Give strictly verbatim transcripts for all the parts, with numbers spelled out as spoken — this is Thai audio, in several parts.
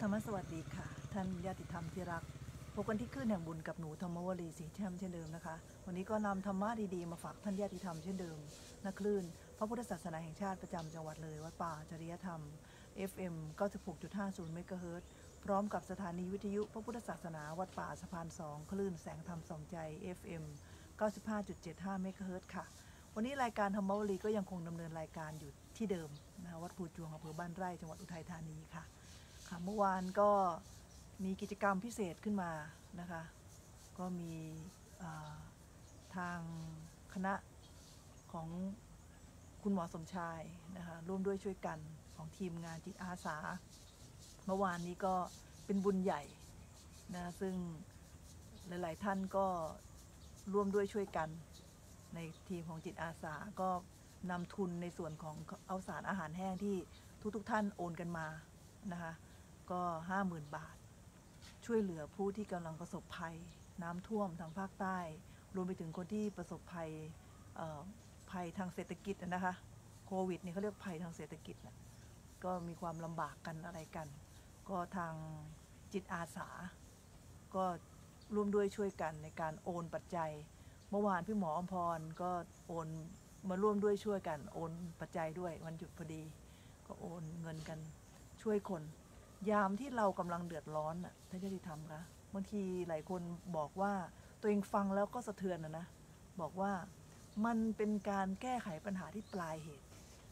รมสวัสดีค่ะท่านญาติธรรมที่รักพบกันที่คลื่นแห่งบุญกับหนูธรรมวลีสีแช่มเช่นเดิมนะคะวันนี้ก็นำธรรมะดีๆมาฝากท่านญาติธรรมเช่นเดิมณคลื่นพระพุทธศาสนาแห่งชาติประจำจังหวัดเลยวัดป่าจริยธรรม เอฟ เอ็ม เก้าสิบหกจุดห้าศูนย์ เมกะเฮิรตซ์พร้อมกับสถานีวิทยุพระพุทธศาสนาวัดป่าสะพานสองคลื่นแสงธรรมส่องใจ เอฟ เอ็ม เก้าสิบห้าจุดเจ็ดห้า เมกะเฮิรตซ์ค่ะวันนี้รายการธรรมวลีก็ยังคงดำเนินรายการอยู่ที่เดิมนะคะวัดภูจวงอำเภอบ้านไร่จังหวัดอุทัยธานีค่ะค่ะเมื่อวานก็มีกิจกรรมพิเศษขึ้นมานะคะก็มีทางคณะของคุณหมอสมชายนะคะร่วมด้วยช่วยกันของทีมงานจิตอาสาเมื่อวานนี้ก็เป็นบุญใหญ่นะซึ่งหลายๆท่านก็ร่วมด้วยช่วยกันในทีมของจิตอาสาก็นำทุนในส่วนของเอาสารอาหารแห้งที่ทุกๆท่านโอนกันมานะคะก็ห้าหมื่นบาทช่วยเหลือผู้ที่กำลังประสบภัยน้ำท่วมทางภาคใต้รวมไปถึงคนที่ประสบภัยภัยทางเศรษฐกิจนะคะโควิดนี่เขาเรียกภัยทางเศรษฐกิจนะก็มีความลำบากกันอะไรกันก็ทางจิตอาสาก็ร่วมด้วยช่วยกันในการโอนปัจจัยเมื่อวานพี่หมออมพรก็โอนมาร่วมด้วยช่วยกันโอนปัจจัยด้วยวันหยุดพอดีก็โอนเงินกันช่วยคนยามที่เรากำลังเดือดร้อนน่ะท่านญาติธรรมคะบางทีหลายคนบอกว่าตัวเองฟังแล้วก็สะเทือนนะนะบอกว่ามันเป็นการแก้ไขปัญหาที่ปลายเหตุ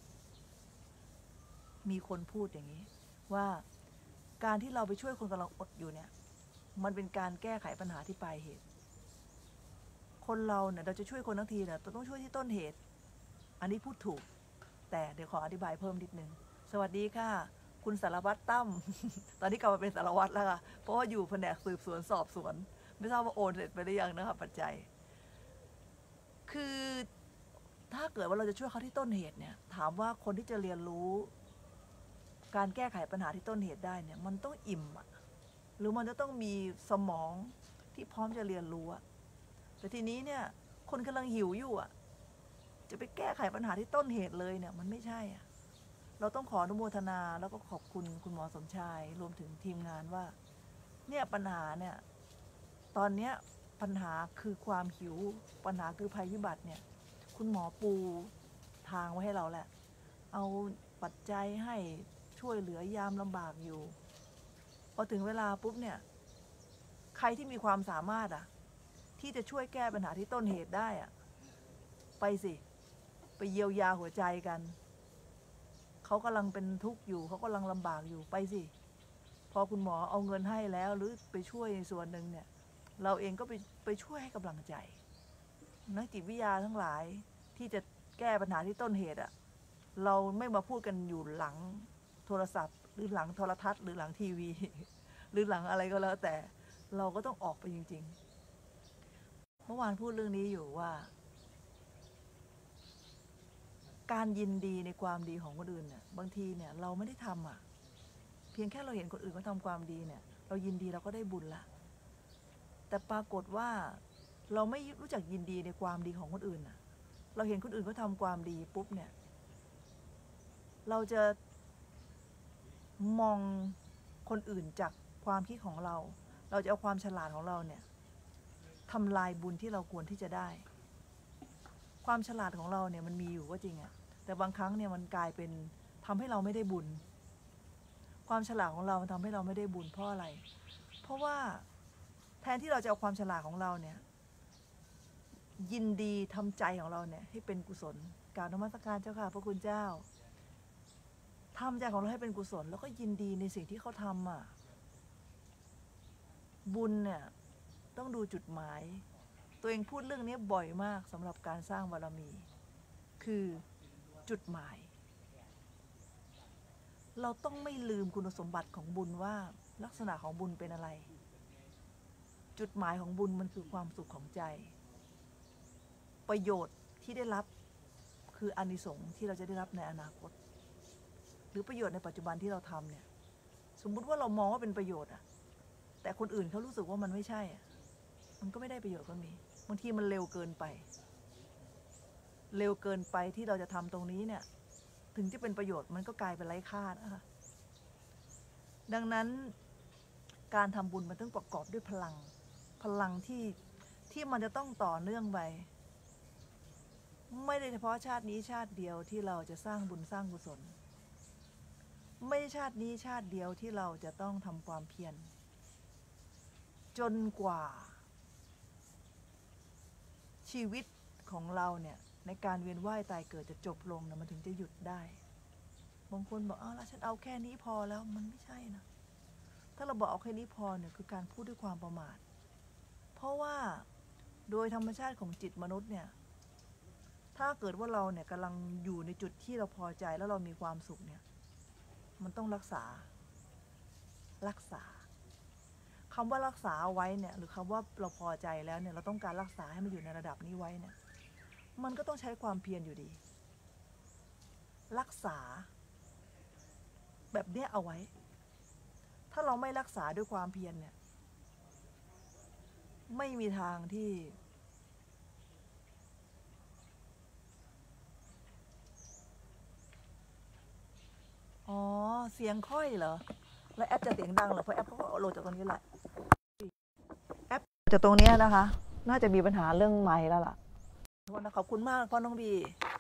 มีคนพูดอย่างนี้ว่าการที่เราไปช่วยคนกำลังอดอยู่เนี่ยมันเป็นการแก้ไขปัญหาที่ปลายเหตุคนเราเนี่ยเราจะช่วยคนทั้งทีเนี่ยต้องช่วยที่ต้นเหตุอันนี้พูดถูกแต่เดี๋ยวขออธิบายเพิ่มนิดนึงสวัสดีค่ะคุณสารวัตรตั้ม ตอนนี้กลับมาเป็นสารวัตรแล้วค่ะเพราะว่าอยู่แผนกสืบสวนสอบสวนไม่ทราบว่าโอนเสร็จไปหรือยังนะคะปัจจัยคือถ้าเกิดว่าเราจะช่วยเขาที่ต้นเหตุเนี่ยถามว่าคนที่จะเรียนรู้การแก้ไขปัญหาที่ต้นเหตุได้เนี่ยมันต้องอิ่มอะหรือมันจะต้องมีสมองที่พร้อมจะเรียนรู้อะแต่ทีนี้เนี่ยคนกำลังหิวอยู่อะจะไปแก้ไขปัญหาที่ต้นเหตุเลยเนี่ยมันไม่ใช่อะเราต้องขออนุโมทนาแล้วก็ขอบคุณคุณหมอสมชายรวมถึงทีมงานว่าเนี่ยปัญหาเนี่ยตอนเนี้ยปัญหาคือความหิวปัญหาคือภัยพิบัติเนี่ยคุณหมอปูทางไว้ให้เราแหละเอาปัจจัยให้ช่วยเหลือยามลำบากอยู่พอถึงเวลาปุ๊บเนี่ยใครที่มีความสามารถอะที่จะช่วยแก้ปัญหาที่ต้นเหตุได้อะไปสิไปเยียวยาหัวใจกันเขากำลังเป็นทุกข์อยู่เขากำลังลำบากอยู่ไปสิพอคุณหมอเอาเงินให้แล้วหรือไปช่วยในส่วนหนึ่งเนี่ยเราเองก็ไปไปช่วยให้กำลังใจนักจิตวิทยาทั้งหลายที่จะแก้ปัญหาที่ต้นเหตุอะเราไม่มาพูดกันอยู่หลังโทรศัพท์หรือหลังโทรทัศน์หรือหลังทีวีหรือหลังอะไรก็แล้วแต่เราก็ต้องออกไปจริงๆเมื่อวานพูดเรื่องนี้อยู่ว่าการยินดีในความดีของคนอื่นเนี่ยบางทีเนี่ยเราไม่ได้ทำอ่ะเพียงแค่เราเห็นคนอื่นเขาทำความดีเนี่ยเรายินดีเราก็ได้บุญละแต่ปรากฏว่าเราไม่รู้จักยินดีในความดีของคนอื่นน่ะเราเห็นคนอื่นเขาทำความดีปุ๊บเนี่ยเราจะมองคนอื่นจากความคิดของเราเราจะเอาความฉลาดของเราเนี่ยทำลายบุญที่เราควรที่จะได้ความฉลาดของเราเนี่ยมันมีอยู่ก็จริงอะแต่บางครั้งเนี่ยมันกลายเป็นทำให้เราไม่ได้บุญความฉลาดของเรามันทำให้เราไม่ได้บุญเพราะอะไรเพราะว่าแทนที่เราจะเอาความฉลาดของเราเนี่ยยินดีทำใจของเราเนี่ยให้เป็นกุศลกราบนมัสการเจ้าค่ะพระคุณเจ้าทำใจของเราให้เป็นกุศลแล้วก็ยินดีในสิ่งที่เขาทำอ่ะบุญเนี่ยต้องดูจุดหมายตัวเองพูดเรื่องนี้บ่อยมากสำหรับการสร้างบารมีคือจุดหมายเราต้องไม่ลืมคุณสมบัติของบุญว่าลักษณะของบุญเป็นอะไรจุดหมายของบุญมันคือความสุขของใจประโยชน์ที่ได้รับคืออานิสงส์ที่เราจะได้รับในอนาคตหรือประโยชน์ในปัจจุบันที่เราทำเนี่ยสมมุติว่าเรามองว่าเป็นประโยชน์อะแต่คนอื่นเขารู้สึกว่ามันไม่ใช่อะมันก็ไม่ได้ประโยชน์ก็มีบางทีมันเร็วเกินไปเร็วเกินไปที่เราจะทำตรงนี้เนี่ยถึงจะเป็นประโยชน์มันก็กลายเป็นไร้ค่านะคะดังนั้นการทำบุญมันต้องประกอบด้วยพลังพลังที่ที่มันจะต้องต่อเนื่องไปไม่ได้เฉพาะชาตินี้ชาติเดียวที่เราจะสร้างบุญสร้างกุศลไม่ใช่ชาตินี้ชาติเดียวที่เราจะต้องทำความเพียรจนกว่าชีวิตของเราเนี่ยในการเวียนว่ายตายเกิดจะจบลงนะมันถึงจะหยุดได้บางคนบอกอ้าวแล้วฉันเอาแค่นี้พอแล้วมันไม่ใช่นะถ้าเราบอกเอาแค่นี้พอเนี่ยคือการพูดด้วยความประมาทเพราะว่าโดยธรรมชาติของจิตมนุษย์เนี่ยถ้าเกิดว่าเราเนี่ยกำลังอยู่ในจุดที่เราพอใจแล้วเรามีความสุขเนี่ยมันต้องรักษารักษาคำว่ารักษาไว้เนี่ยหรือคำว่าเราพอใจแล้วเนี่ยเราต้องการรักษาให้มันอยู่ในระดับนี้ไว้เนี่ยมันก็ต้องใช้ความเพียรอยู่ดีรักษาแบบเนี้ยเอาไว้ถ้าเราไม่รักษาด้วยความเพียรเนี่ยไม่มีทางที่อ๋อเสียงค่อยเหรอแล้วแอปจะเสียงดังเหรอเพราะแอปเขาก็โหลดจากตรงนี้แหละแอปจากตรงนี้นะคะน่าจะมีปัญหาเรื่องไมค์แล้วล่ะขอบคุณมากพ่อน้องบี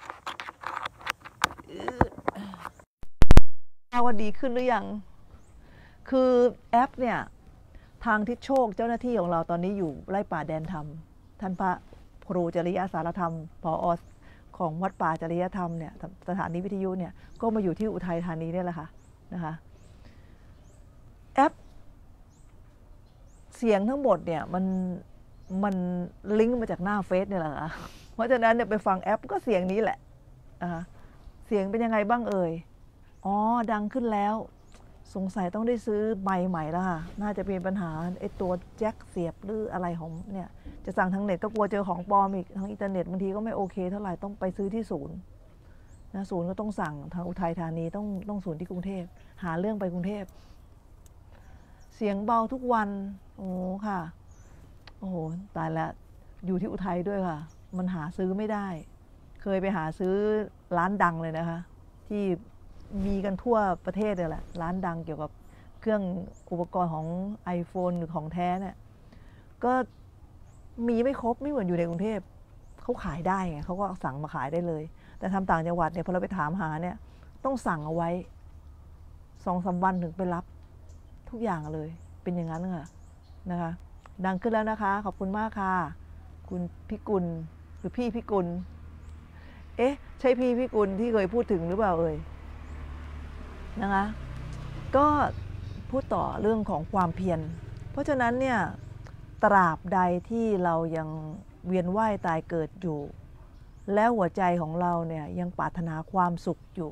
ว่าดีขึ้นหรือยังคือแอปเนี่ยทางทิศโชคเจ้าหน้าที่ของเราตอนนี้อยู่ไร่ป่าแดนธรรมท่านพระครูจริยสารธรรมผอ.ของวัดป่าจริยธรรมเนี่ยสถานีวิทยุเนี่ยก็มาอยู่ที่อุทัยธานีนี่แหละค่ะนะคะแอปเสียงทั้งหมดเนี่ยมันมันลิงก์มาจากหน้าเฟซเนี่ยแหละค่ะเพราะฉะนั้นเนี่ยไปฟังแอปก็เสียงนี้แหละนะคะเสียงเป็นยังไงบ้างเอ่ยอ๋อดังขึ้นแล้วสงสัยต้องได้ซื้อไมค์ใหม่แล้วค่ะน่าจะเป็นปัญหาไอ้ตัวแจ็คเสียบหรืออะไรของเนี่ยจะสั่งทางเน็ตก็กลัวเจอของปลอมอีกทางอินเทอร์เน็ตบางทีก็ไม่โอเคเท่าไหร่ต้องไปซื้อที่ศูนย์นะศูนย์ก็ต้องสั่งทางอุทัยธานีต้องต้องศูนย์ที่กรุงเทพหาเรื่องไปกรุงเทพเสียงเบาทุกวันโอ้ค่ะโอ้โหตายแล้วอยู่ที่อุทัยด้วยค่ะมันหาซื้อไม่ได้เคยไปหาซื้อร้านดังเลยนะคะที่มีกันทั่วประเทศเลยแหละร้านดังเกี่ยวกับเครื่องอุปกรณ์ของ iPhone หรือของแท้เนี่ยก็มีไม่ครบไม่เหมือนอยู่ในกรุงเทพเขาขายได้ไงเขาก็สั่งมาขายได้เลยแต่ทำต่างจังหวัดเนี่ยพอเราไปถามหาเนี่ยต้องสั่งเอาไว้สองสามวันถึงไปรับทุกอย่างเลยเป็นอย่างนั้นค่ะนะคะดังขึ้นแล้วนะคะขอบคุณมากค่ะคุณพิกุลหรือพี่พิกุลเอ๊ะใช่พี่พิกุลที่เคยพูดถึงหรือเปล่าเอ่ยนะคะก็พูดต่อเรื่องของความเพียรเพราะฉะนั้นเนี่ยตราบใดที่เรายังเวียนว่ายตายเกิดอยู่แล้วหัวใจของเราเนี่ยยังปรารถนาความสุขอยู่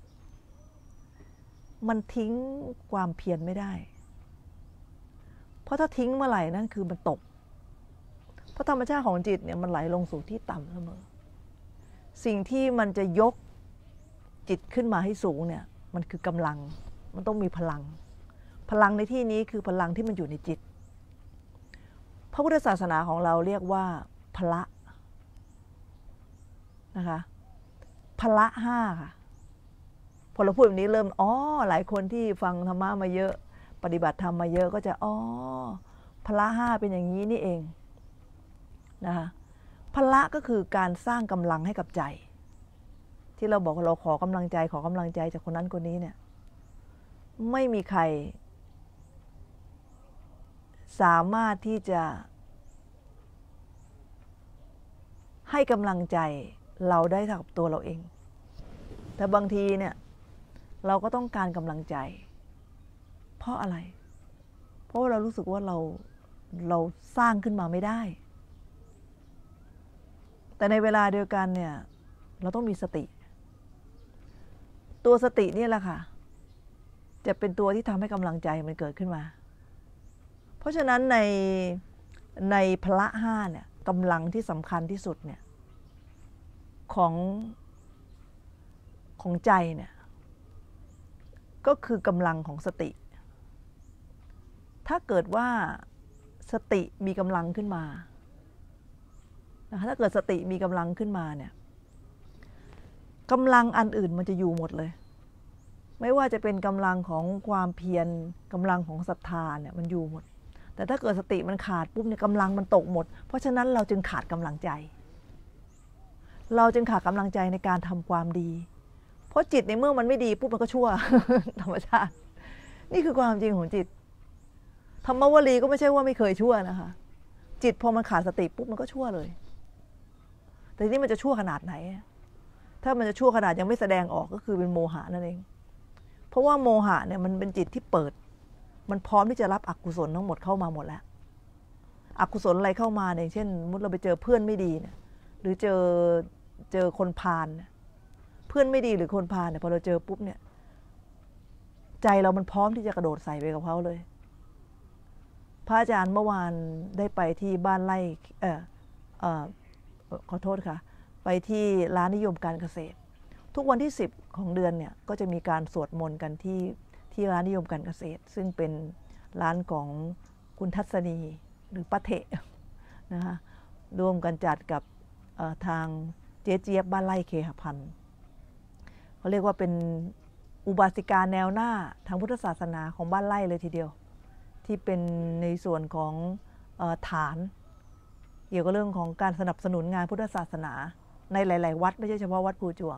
มันทิ้งความเพียรไม่ได้เพราะถ้าทิ้งเมื่อไหร่นั่นคือมันตกเพราะธรรมชาติของจิตเนี่ยมันไหลลงสู่ที่ต่ำเสมอสิ่งที่มันจะยกจิตขึ้นมาให้สูงเนี่ยมันคือกำลังมันต้องมีพลังพลังในที่นี้คือพลังที่มันอยู่ในจิตพระพุทธศาสนาของเราเรียกว่าพละนะคะพละห้าค่ะพอเราพูดแบบนี้เริ่มอ๋อหลายคนที่ฟังธรรมะมาเยอะปฏิบัติธรรมมาเยอะก็จะอ๋อพละห้าเป็นอย่างนี้นี่เองนะคะพละก็คือการสร้างกำลังให้กับใจที่เราบอกว่าเราขอกำลังใจขอกำลังใจจากคนนั้นคนนี้เนี่ยไม่มีใครสามารถที่จะให้กำลังใจเราได้เท่ากับตัวเราเองแต่บางทีเนี่ยเราก็ต้องการกำลังใจเพราะอะไรเพราะว่าเรารู้สึกว่าเราเราสร้างขึ้นมาไม่ได้แต่ในเวลาเดียวกันเนี่ยเราต้องมีสติตัวสตินี่แหละค่ะจะเป็นตัวที่ทำให้กำลังใจมันเกิดขึ้นมาเพราะฉะนั้นในในพละห้าเนี่ยกำลังที่สำคัญที่สุดเนี่ยของของใจเนี่ยก็คือกำลังของสติถ้าเกิดว่าสติมีกำลังขึ้นมาถ้าเกิดสติมีกำลังขึ้นมาเนี่ยกำลังอันอื่นมันจะอยู่หมดเลยไไม่ว่าจะเป็นกำลังของความเพียรกำลังของศรัทธาเนี่ยมันอยู่หมดแต่ถ้าเกิดสติมันขาดปุ๊บเนี่ยกำลังมันตกหมดเพราะฉะนั้นเราจึงขาดกำลังใจเราจึงขาดกำลังใจในการทำความดีเพราะจิตในเมื่อมันไม่ดีปุ๊บมันก็ชั่ว ธรรมชาตินี่คือความจริงของจิตธรรมวลีก็ไม่ใช่ว่าไม่เคยชั่วนะคะจิตพอมันขาดสติปุ๊บมันก็ชั่วเลยแต่ทีนี้มันจะชั่วขนาดไหนถ้ามันจะชั่วขนาดยังไม่แสดงออกก็คือเป็นโมหะนั่นเองเพราะว่าโมหะเนี่ยมันเป็นจิตที่เปิดมันพร้อมที่จะรับอกุศลทั้งหมดเข้ามาหมดแล้วอกุศลอะไรเข้ามาเนี่ยเช่นมุดเราไปเจอเพื่อนไม่ดีเนี่ยหรือเจอเจอคนพาลเนี่ยเพื่อนไม่ดีหรือคนพาลเนี่ยพอเราเจอปุ๊บเนี่ยใจเรามันพร้อมที่จะกระโดดใส่ไปกับเขาเลยพระอาจารย์เมื่อวานได้ไปที่บ้านไร่เออเออขอโทษค่ะไปที่ร้านนิยมการเกษตรทุกวันที่สิบของเดือนเนี่ยก็จะมีการสวดมนต์กันที่ที่ร้านนิยมการเกษตรซึ่งเป็นร้านของคุณทัศนีหรือป้าเถะนะคะร่วมกันจัดกับทางเจ๊เจี๊ยบบ้านไร่เคหพันธ์เขาเรียกว่าเป็นอุบาสิกาแนวหน้าทางพุทธศาสนาของบ้านไร่เลยทีเดียวที่เป็นในส่วนของฐานเกี่ยวกับเรื่องของการสนับสนุนงานพุทธศาสนาในหลายๆวัดไม่ใช่เฉพาะวัดภูจวง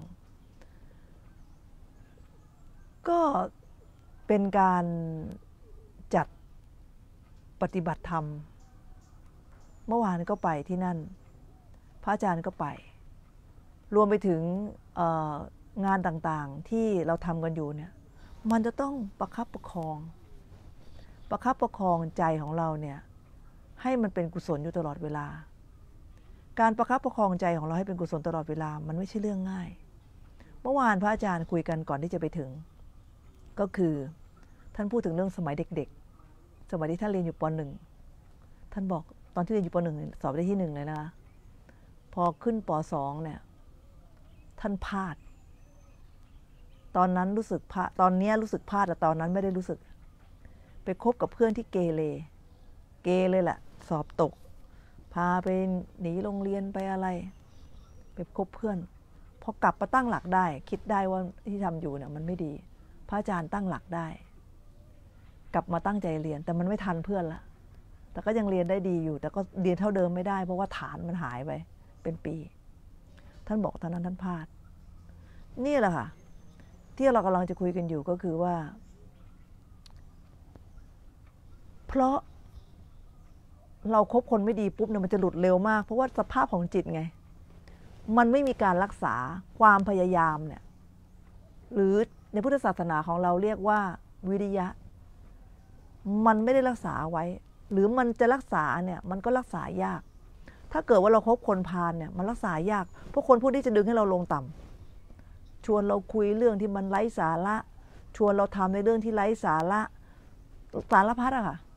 ก็เป็นการจัดปฏิบัติธรรมเมื่อวานก็ไปที่นั่นพระอาจารย์ก็ไปรวมไปถึงงานต่างๆที่เราทำกันอยู่เนี่ยมันจะต้องประคับประคองประคับประคองใจของเราเนี่ยให้มันเป็นกุศลอยู่ตลอดเวลาการประคับประคองใจของเราให้เป็นกุศลตลอดเวลามันไม่ใช่เรื่องง่ายเมื่อวานพระอาจารย์คุยกันก่อนที่จะไปถึงก็คือท่านพูดถึงเรื่องสมัยเด็กๆสมัยที่ท่านเรียนอยู่ป.หนึ่ง ท่านบอกตอนที่เรียนอยู่ป.หนึ่ง สอบได้ที่หนึ่งเลยนะพอขึ้นป.สอง เนี่ยท่านพลาดตอนนั้นรู้สึกพลาดตอนนี้รู้สึกพลาดแต่ตอนนั้นไม่ได้รู้สึกไปคบกับเพื่อนที่เกเรเกเลยแหละสอบตกพาไปหนีโรงเรียนไปอะไรไปคบเพื่อนพอกลับมาตั้งหลักได้คิดได้ว่าที่ทำอยู่เนี่ยมันไม่ดีพระอาจารย์ตั้งหลักได้กลับมาตั้งใจเรียนแต่มันไม่ทันเพื่อนละแต่ก็ยังเรียนได้ดีอยู่แต่ก็เรียนเท่าเดิมไม่ได้เพราะว่าฐานมันหายไปเป็นปีท่านบอกตอนนั้นท่านพลาดนี่แหละค่ะที่เรากำลังจะคุยกันอยู่ก็คือว่าเพราะเราคบคนไม่ดีปุ๊บเนี่ยมันจะหลุดเร็วมากเพราะว่าสภาพของจิตไงมันไม่มีการรักษาความพยายามเนี่ยหรือในพุทธศาสนาของเราเรียกว่าวิริยะมันไม่ได้รักษาไว้หรือมันจะรักษาเนี่ยมันก็รักษายากถ้าเกิดว่าเราคบคนพาลเนี่ยมันรักษายากเพราะคนพวกนี้จะดึงให้เราลงต่ำชวนเราคุยเรื่องที่มันไร้สาระชวนเราทำในเรื่องที่ไร้สาระสารพัดอะค่ะ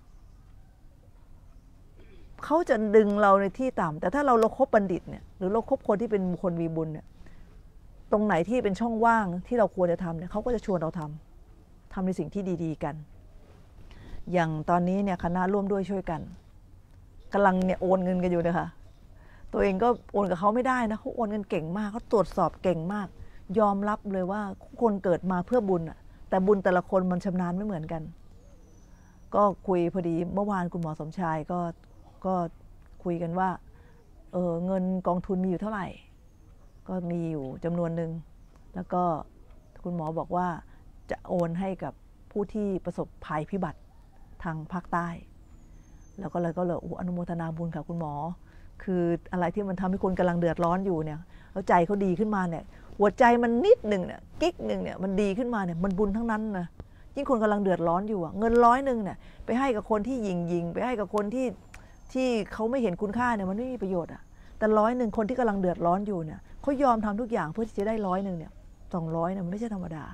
เขาจะดึงเราในที่ต่ำแต่ถ้าเราเราคบบัณฑิตเนี่ยหรือเราคบคนที่เป็นคนมีบุญเนี่ยตรงไหนที่เป็นช่องว่างที่เราควรจะทำเนี่ยเขาก็จะชวนเราทำทำในสิ่งที่ดีๆกันอย่างตอนนี้เนี่ยคณะร่วมด้วยช่วยกันกำลังเนี่ยโอนเงินกันอยู่นะคะตัวเองก็โอนกับเขาไม่ได้นะเขาโอนเงินเก่งมากเขาตรวจสอบเก่งมากยอมรับเลยว่าคนเกิดมาเพื่อบุญแต่บุญแต่ละคนมันชำนาญไม่เหมือนกันก็คุยพอดีเมื่อวานคุณหมอสมชายก็ก็คุยกันว่าเออเงินกองทุนมีอยู่เท่าไหร่ก็มีอยู่จำนวนหนึ่งแล้วก็คุณหมอบอกว่าจะโอนให้กับผู้ที่ประสบภัยพิบัติทางภาคใต้แล้วก็เลยก็เลยอนุโมทนาบุญค่ะคุณหมอคืออะไรที่มันทำให้คนกำลังเดือดร้อนอยู่เนี่ยแล้วใจเขาดีขึ้นมาเนี่ยหัวใจมันนิดหนึ่งเนี่ยกิ๊กหนึ่งเนี่ยมันดีขึ้นมาเนี่ยมันบุญทั้งนั้นนะยิ่งคนกำลังเดือดร้อนอยู่เงินร้อยหนึ่งเนี่ยไปให้กับคนที่ยิงยิงไปให้กับคนที่ที่เขาไม่เห็นคุณค่าเนี่ยมันไม่มีประโยชน์อ่ะแต่ร้อยหนึ่งคนที่กำลังเดือดร้อนอยู่เนี่ยเขายอมทำทุกอย่างเพื่อที่จะได้ร้อยหนึ่งเนี่ยสองร้อยเนี่ยมันไม่ใช่ธรรมดา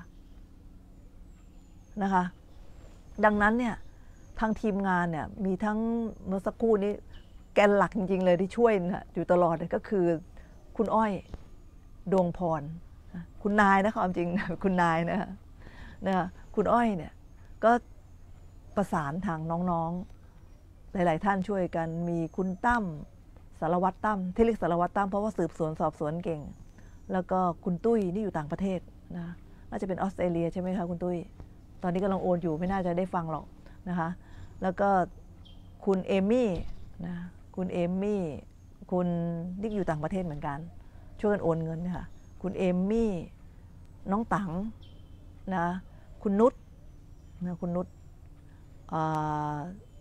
นะคะดังนั้นเนี่ยทางทีมงานเนี่ยมีทั้งเมื่อสักครู่นี้แกนหลักจริงๆเลยที่ช่วยนะอยู่ตลอดเลยก็คือคุณอ้อยดวงพรคุณนายนะความจริงคุณนายนะนะคุณอ้อยเนี่ยก็ประสานทางน้องๆหลายๆท่านช่วยกันมีคุณตั้มสารวัตรตั้มที่เรียกสารวัตรตั้มเพราะว่าสืบสวนสอบสวนเก่งแล้วก็คุณตุ้ยนี่อยู่ต่างประเทศนะน่าจะเป็นออสเตรเลียใช่ไหมคะคุณตุ้ยตอนนี้กำลังโอนอยู่ไม่น่าจะได้ฟังหรอกนะคะแล้วก็คุณเอมี่นะคุณเอมี่คุณนี่อยู่ต่างประเทศเหมือนกันช่วยกันโอนเงินค่ะคุณเอมี่น้องตังนะคุณนุชนะคุณนุชอ่า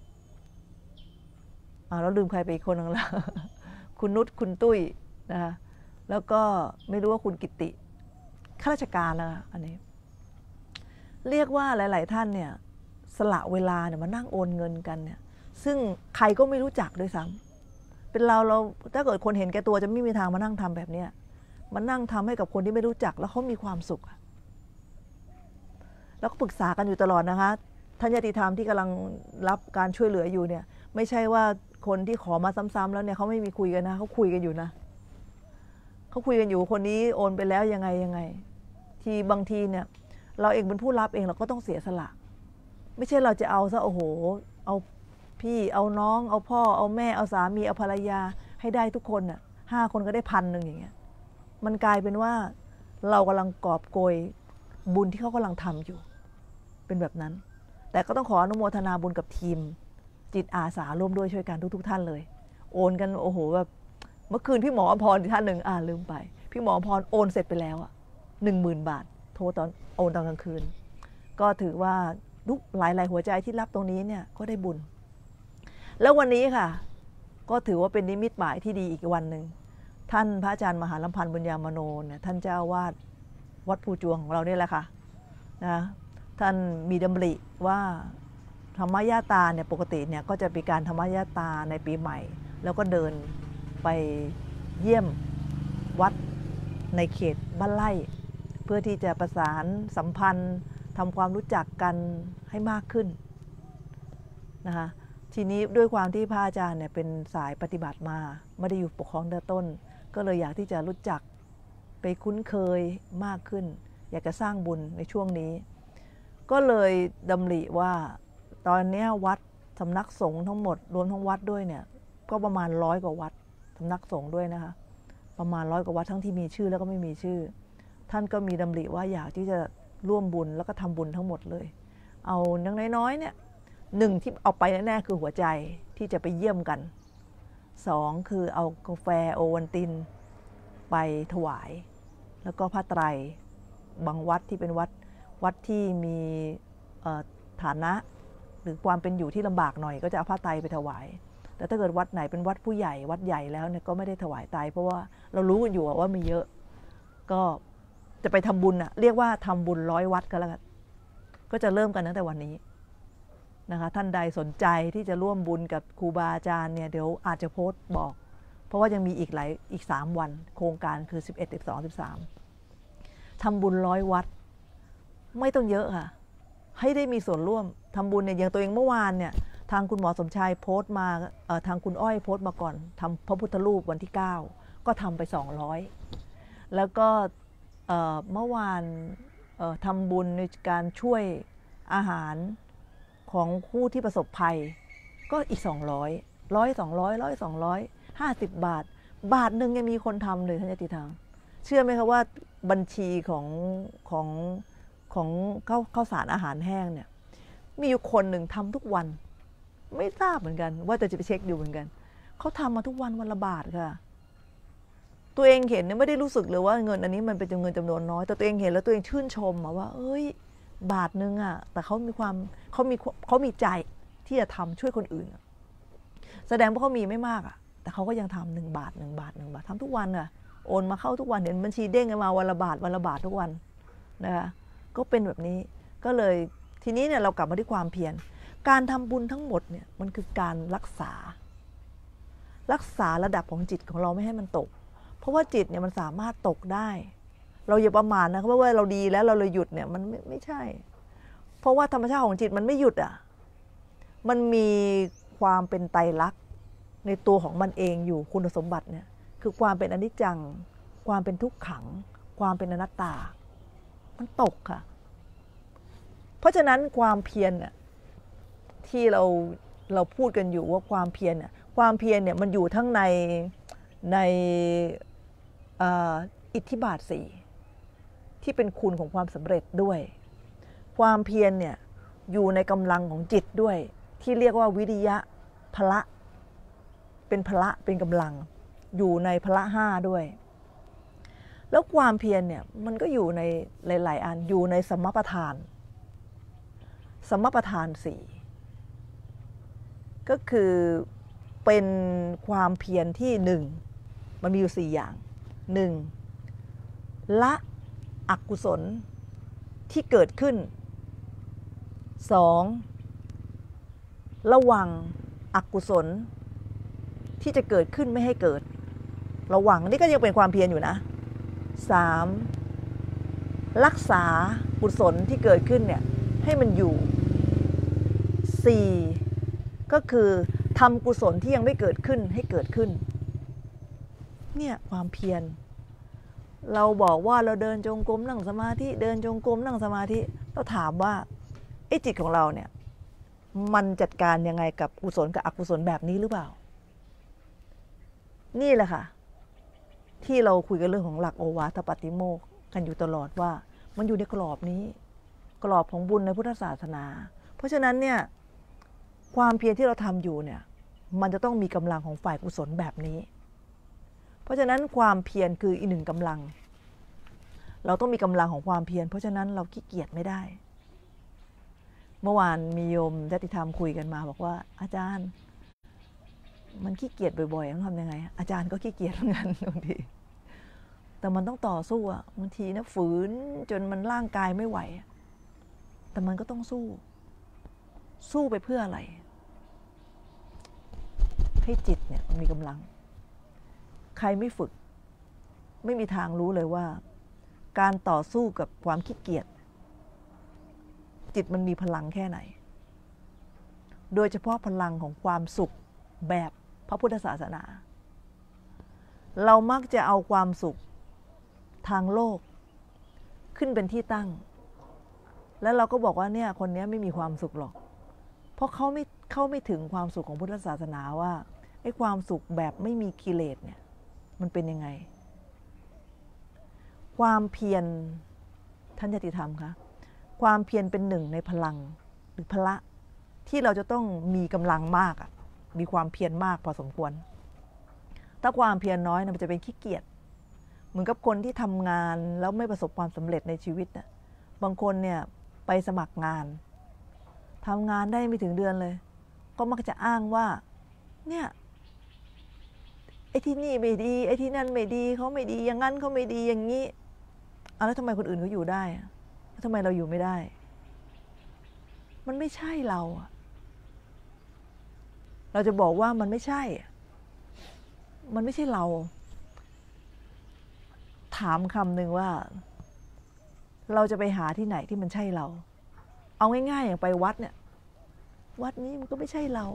เราลืมใครไปอีกคนนึงแล้ว คุณนุชคุณตุ้ยนะคะแล้วก็ไม่รู้ว่าคุณกิติข้าราชการนะคะอันนี้เรียกว่าหลายๆท่านเนี่ยสละเวลาเนี่ยมานั่งโอนเงินกันเนี่ยซึ่งใครก็ไม่รู้จักด้วยซ้ำเป็นเราเราถ้าเกิดคนเห็นแก่ตัวจะไม่มีทางมานั่งทำแบบนี้มานั่งทำให้กับคนที่ไม่รู้จักแล้วเขามีความสุขแล้วก็ปรึกษากันอยู่ตลอดนะคะท่านญาติธรรมที่กำลังรับการช่วยเหลืออยู่เนี่ยไม่ใช่ว่าคนที่ขอมาซ้ำๆแล้วเนี่ยเขาไม่มีคุยกันนะเขาคุยกันอยู่นะเขาคุยกันอยู่คนนี้โอนไปแล้วยังไงยังไงทีบางทีเนี่ยเราเองเป็นผู้รับเองเราก็ต้องเสียสละไม่ใช่เราจะเอาซะโอ้โหเอาพี่เอาน้องเอาพ่อเอาแม่เอาสามีเอาภรรยาให้ได้ทุกคนน่ะห้าคนก็ได้พันหนึ่งอย่างเงี้ยมันกลายเป็นว่าเรากำลังกอบโกยบุญที่เขากำลังทำอยู่เป็นแบบนั้นแต่ก็ต้องขออนุโมทนาบุญกับทีมจิตอาสาร่วมด้วยช่วยกันทุกๆท่านเลยโอนกันโอ้โหแบบเมื่อคืนพี่หมออภรท่านหนึ่งอ่าลืมไปพี่หมออภรโอนเสร็จไปแล้วอ่ะหนึ่งหมื่นบาทโทรตอนโอนตอนกลางคืนก็ถือว่าทุกหลายๆหัวใจที่รับตรงนี้เนี่ยก็ได้บุญแล้ววันนี้ค่ะก็ถือว่าเป็นนิมิตหมายที่ดีอีกวันหนึ่งท่านพระอาจารย์มหาลำพันธ์บุญญามโนเนี่ยท่านเจ้าวาดวัดภูจวงของเราเนี่ยแหละค่ะนะท่านมีดำริว่าธรรมญาตาเนี่ยปกติเนี่ยก็จะมีการธรรมญาตาในปีใหม่แล้วก็เดินไปเยี่ยมวัดในเขตบ้านไร่เพื่อที่จะประสานสัมพันธ์ทำความรู้จักกันให้มากขึ้นนะคะทีนี้ด้วยความที่พระอาจารย์เนี่ยเป็นสายปฏิบัติมาไม่ได้อยู่ปกครองแต่ต้นก็เลยอยากที่จะรู้จักไปคุ้นเคยมากขึ้นอยากจะสร้างบุญในช่วงนี้ก็เลยดำริว่าตอนนี้วัดสำนักสงฆ์ทั้งหมดรวมทั้งวัดด้วยเนี่ยก็ประมาณร้อยกว่าวัดสำนักสงฆ์ด้วยนะคะประมาณร้อยกว่าวัดทั้งที่มีชื่อแล้วก็ไม่มีชื่อท่านก็มีดำริว่าอยากที่จะร่วมบุญแล้วก็ทำบุญทั้งหมดเลยเอาน้อยๆเนี่ยหนึ่งที่เอาไปแน่ๆคือหัวใจที่จะไปเยี่ยมกันสองคือเอากาแฟโอวัลตินไปถวายแล้วก็ผ้าไตรบางวัดที่เป็นวัดวัดที่มีฐานะหรือความเป็นอยู่ที่ลำบากหน่อยก็จะเอาผ้าไตรไปถวายแต่ถ้าเกิดวัดไหนเป็นวัดผู้ใหญ่วัดใหญ่แล้วเนี่ยก็ไม่ได้ถวายไตรเพราะว่าเรารู้กันอยู่ว่ามีเยอะก็จะไปทำบุญอะเรียกว่าทำบุญร้อยวัดก็แล้วกันก็จะเริ่มกันตั้งแต่วันนี้นะคะท่านใดสนใจที่จะร่วมบุญกับครูบาอาจารย์เนี่ยเดี๋ยวอาจจะโพสต์บอกเพราะว่ายังมีอีกหลายอีกสามวันโครงการคือสิบเอ็ด สิบสอง สิบสามทำบุญร้อยวัดไม่ต้องเยอะค่ะให้ได้มีส่วนร่วมทำบุญเนี่ยอย่างตัวเองเมื่อวานเนี่ยทางคุณหมอสมชายโพสต์มาทางคุณอ้อยโพสต์มาก่อนทำพระพุทธรูปวันที่เก้าก็ทำไปสองร้อยแล้วก็เมื่อวานทำบุญในการช่วยอาหารของผู้ที่ประสบภัยก็อีกสองร้อยร้อยสองร้อยร้อยสองร้อยห้าสิบบาทบาทหนึ่งยังมีคนทำเลยท่านญาติธรรมเชื่อไหมคะว่าบัญชีของของของข้าวข้าวสารอาหารแห้งเนี่ยมีอยู่คนหนึ่งทำทุกวันไม่ทราบเหมือนกันว่าจะจะไปเช็คดูเหมือนกันเขาทำมาทุกวันวันละบาทค่ะตัวเองเห็นเนี่ยไม่ได้รู้สึกเลยว่าเงินอันนี้มันเป็นจำนวนจำนวนน้อยแต่ตัวเองเห็นแล้วตัวเองชื่นชมว่าเอ้ยบาทนึงอ่ะแต่เขามีความเขามีเขามีใจที่จะทำช่วยคนอื่นแสดงว่าเขามีไม่มากอ่ะแต่เขาก็ยังทำหนึ่งบาทหนึ่งบาทหนึ่งบาททำทุกวันอ่ะโอนมาเข้าทุกวันเห็นบัญชีเด้งกันมาวันละบาทวันละบาททุกวันนะคะก็เป็นแบบนี้ก็เลยทีนี้เนี่ยเรากลับมาที่ความเพียรการทำบุญทั้งหมดเนี่ยมันคือการรักษารักษาระดับของจิตของเราไม่ให้มันตกเพราะว่าจิตเนี่ยมันสามารถตกได้เราอย่าประมาทนะเพราะว่าเราดีแล้วเราเลยหยุดเนี่ยมันไม่ไม่ใช่เพราะว่าธรรมชาติของจิตมันไม่หยุดอ่ะมันมีความเป็นไตรลักษณ์ในตัวของมันเองอยู่คุณสมบัติเนี่ยคือความเป็นอนิจจังความเป็นทุกขังความเป็นอนัตตามันตกค่ะเพราะฉะนั้นความเพียรเนี่ยที่เราเราพูดกันอยู่ว่าความเพียรเนี่ยความเพียรเนี่ยมันอยู่ทั้งในในอิทธิบาทสี่ที่เป็นคุณของความสำเร็จด้วย ความเพียรเนี่ยอยู่ในกำลังของจิตด้วยที่เรียกว่าวิริยะพละเป็นพละเป็นกำลังอยู่ในพละห้าด้วยแล้วความเพียรเนี่ยมันก็อยู่ในหลายๆอันอยู่ในสัมมาประธานสัมมาประธานสี่ก็คือเป็นความเพียรที่หนึ่งมันมีอยู่สี่อย่างหนึ่งละอกุศลที่เกิดขึ้นสองระวังอกุศลที่จะเกิดขึ้นไม่ให้เกิดระวังนี่ก็ยังเป็นความเพียรอยู่นะสามรักษากุศลที่เกิดขึ้นเนี่ยให้มันอยู่สี่ก็คือทำกุศลที่ยังไม่เกิดขึ้นให้เกิดขึ้นเนี่ยความเพียรเราบอกว่าเราเดินจงกรมนั่งสมาธิเดินจงกรมนั่งสมาธิเราถามว่าไอ้จิตของเราเนี่ยมันจัดการยังไงกับกุศลกับอกุศลแบบนี้หรือเปล่านี่แหละค่ะที่เราคุยกันเรื่องของหลักโอวาทปาติโมกข์กันอยู่ตลอดว่ามันอยู่ในกรอบนี้กรอบของบุญในพุทธศาสนาเพราะฉะนั้นเนี่ยความเพียรที่เราทำอยู่เนี่ยมันจะต้องมีกำลังของฝ่ายกุศลแบบนี้เพราะฉะนั้นความเพียรคืออีกหนึ่งกำลังเราต้องมีกำลังของความเพียรเพราะฉะนั้นเราขี้เกียจไม่ได้เมื่อวานมีโยมญาติธรรมคุยกันมาบอกว่าอาจารย์มันขี้เกียจบ่อยๆต้องทำยังไงอาจารย์ก็ขี้เกียจเหมือนกันบางทีแต่มันต้องต่อสู้อ่ะบางทีนะฝืนจนมันร่างกายไม่ไหวแต่มันก็ต้องสู้สู้ไปเพื่ออะไรให้จิตเนี่ยมีกำลังใครไม่ฝึกไม่มีทางรู้เลยว่าการต่อสู้กับความขี้เกียจจิตมันมีพลังแค่ไหนโดยเฉพาะพลังของความสุขแบบพระพุทธศาสนาเรามักจะเอาความสุขทางโลกขึ้นเป็นที่ตั้งแล้วเราก็บอกว่าเนี่ยคนนี้ไม่มีความสุขหรอกเพราะเขาไม่เข้าไม่ถึงความสุขของพุทธศาสนาว่าไอ้ความสุขแบบไม่มีกิเลสเนี่ยมันเป็นยังไงความเพียรท่านญาติธรรมคะความเพียรเป็นหนึ่งในพลังหรือพละที่เราจะต้องมีกำลังมากอ่ะมีความเพียรมากพอสมควรถ้าความเพียรน้อยนะมันจะเป็นขี้เกียจเหมือนกับคนที่ทำงานแล้วไม่ประสบความสำเร็จในชีวิตน่ะบางคนเนี่ยไปสมัครงานทำงานได้ไม่ถึงเดือนเลยก็มักจะอ้างว่าเนี่ยไอ้ที่นี่ไม่ดีไอ้ที่นั่นไม่ดีเขาไม่ดีอย่างนั้นเขาไม่ดีอย่างนี้อ่ะแล้วทำไมคนอื่นเขาอยู่ได้แล้วทำไมเราอยู่ไม่ได้มันไม่ใช่เราเราจะบอกว่ามันไม่ใช่มันไม่ใช่เราถามคำหนึ่งว่าเราจะไปหาที่ไหนที่มันใช่เราเอาง่ายๆอย่างไปวัดเนี่ยวัดนี้มันก็ไม่ใช่เรา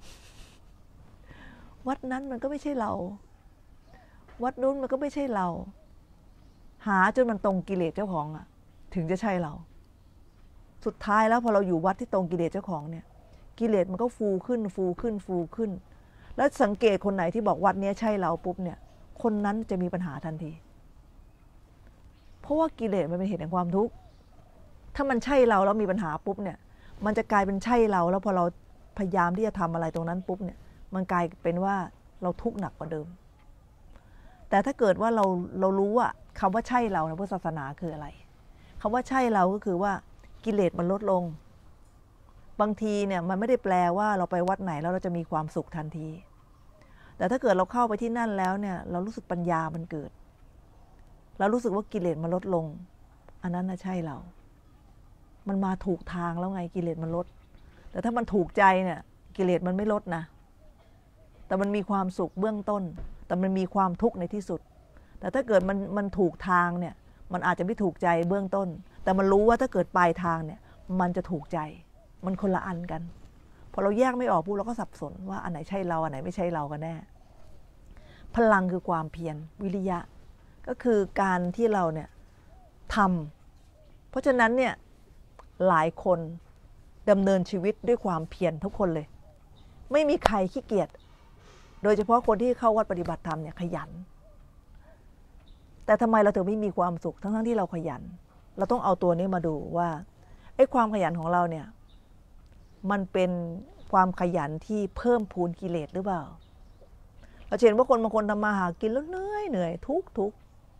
วัดนั้นมันก็ไม่ใช่เราวัดนู้นมันก็ไม่ใช่เราหาจนมันตรงกิเลสเจ้าของอะถึงจะใช่เราสุดท้ายแล้วพอเราอยู่วัดที่ตรงกิเลสเจ้าของเนี่ยกิเลสมันก็ฟูขึ้นฟูขึ้นฟูขึ้นแล้วสังเกตคนไหนที่บอกวัดนี้ใช่เราปุ๊บเนี่ยคนนั้นจะมีปัญหาทันทีเพราะว่ากิเลสมันเป็นเหตุแห่งความทุกข์ถ้ามันใช่เราแล้วมีปัญหาปุ๊บเนี่ยมันจะกลายเป็นใช่เราแล้วพอเราพยายามที่จะทำอะไรตรงนั้นปุ๊บเนี่ยมันกลายเป็นว่าเราทุกข์หนักกว่าเดิมแต่ถ้าเกิดว่าเราเรารู้ว่าคำว่าใช่เราในพุทธศาสนาคืออะไรคำว่าใช่เราก็คือว่ากิเลสมันลดลงบางทีเนี่ยมันไม่ได้แปลว่าเราไปวัดไหนแล้วเราจะมีความสุขทันทีแต่ถ้าเกิดเราเข้าไปที่นั่นแล้วเนี่ยเรารู้สึกปัญญามันเกิดเรารู้สึกว่ากิเลสมันลดลงอันนั้นน่ะใช่เรามันมาถูกทางแล้วไงกิเลสมันลดแต่ถ้ามันถูกใจเนี่ยกิเลสมันไม่ลดนะแต่มันมีความสุขเบื้องต้นแต่มันมีความทุกข์ในที่สุดแต่ถ้าเกิดมันมันถูกทางเนี่ยมันอาจจะไม่ถูกใจเบื้องต้นแต่มันรู้ว่าถ้าเกิดปลายทางเนี่ยมันจะถูกใจมันคนละอันกันพอเราแยกไม่ออกปุ๊บเราก็สับสนว่าอันไหนใช่เราอันไหนไม่ใช่เรากันแน่พลังคือความเพียรวิริยะก็คือการที่เราเนี่ยทำเพราะฉะนั้นเนี่ยหลายคนดำเนินชีวิตด้วยความเพียรทุกคนเลยไม่มีใครขี้เกียจโดยเฉพาะคนที่เข้าวัดปฏิบัติธรรมเนี่ยขยันแต่ทำไมเราถึงไม่มีความสุขทั้งๆที่เราขยันเราต้องเอาตัวนี้มาดูว่าไอ้ความขยันของเราเนี่ยมันเป็นความขยันที่เพิ่มพูนกิเลสหรือเปล่าเราเห็นว่าคนบางคนทำมาหากินแล้วเหนื่อยเหนื่อยทุกทุก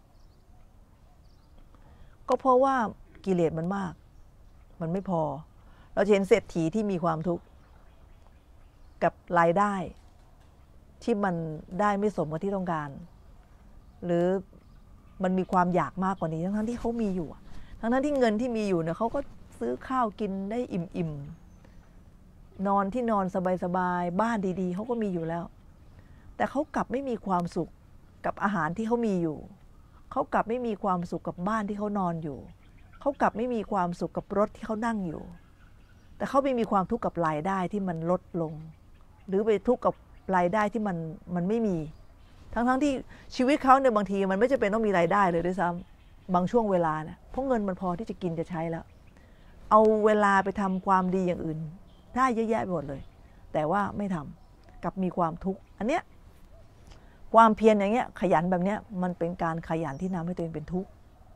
ก็เพราะว่ากิเลสมันมากมันไม่พอเราเห็นเศรษฐีที่มีความทุกข์กับรายได้ที่มันได้ไม่สมกับที่ต้องการหรือมันมีความอยากมากกว่านี้ทั้งๆที่เขามีอยู่ทั้งๆที่เงินที่มีอยู่เนี่ยเขาก็ซื้อข้าวกินได้อิ่มๆนอนที่นอนสบายๆบ้านดีๆเขาก็มีอยู่แล้วแต่เขากลับไม่มีความสุขกับอาหารที่เขามีอยู่เขากลับไม่มีความสุขกับบ้านที่เขานอนอยู่เขากลับไม่มีความสุขกับรถที่เขานั่งอยู่แต่เขาไม่มีความทุกข์กับรายได้ที่มันลดลงหรือไปทุกข์กับรายได้ที่มันมันไม่มีทั้งๆ ท, ที่ชีวิตเขาเนี่ยบางทีมันไม่จำเป็นต้องมีรายได้เลยด้วยซ้ำบางช่วงเวลาเนี่ยเพราะเงินมันพอที่จะกินจะใช้แล้วเอาเวลาไปทำความดีอย่างอื่นได้เยอะแยะไปหมดเลยแต่ว่าไม่ทำกับมีความทุกข์อันเนี้ยความเพียรอย่างเงี้ยขยันแบบเนี้ยมันเป็นการขยันที่ทำให้ตัวเองเป็นทุกข์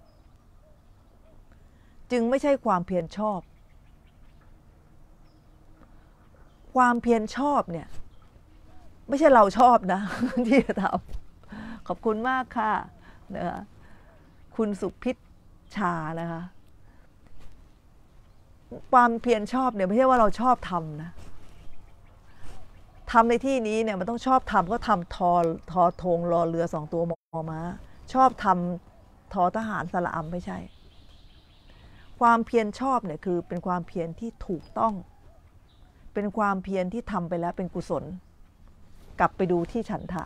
จึงไม่ใช่ความเพียรชอบความเพียรชอบเนี่ยไม่ใช่เราชอบนะ ที่จะทำขอบคุณมากค่ะนะคะคุณสุพิชชานะคะความเพียรชอบเนี่ยไม่ใช่ว่าเราชอบทำนะทำในที่นี้เนี่ยมันต้องชอบทำก็ทำทอทอธงรอเรือสองตัวมอม้าชอบทำทอทหารสระอำไม่ใช่ความเพียรชอบเนี่ยคือเป็นความเพียรที่ถูกต้องเป็นความเพียรที่ทำไปแล้วเป็นกุศลกลับไปดูที่ฉันทะ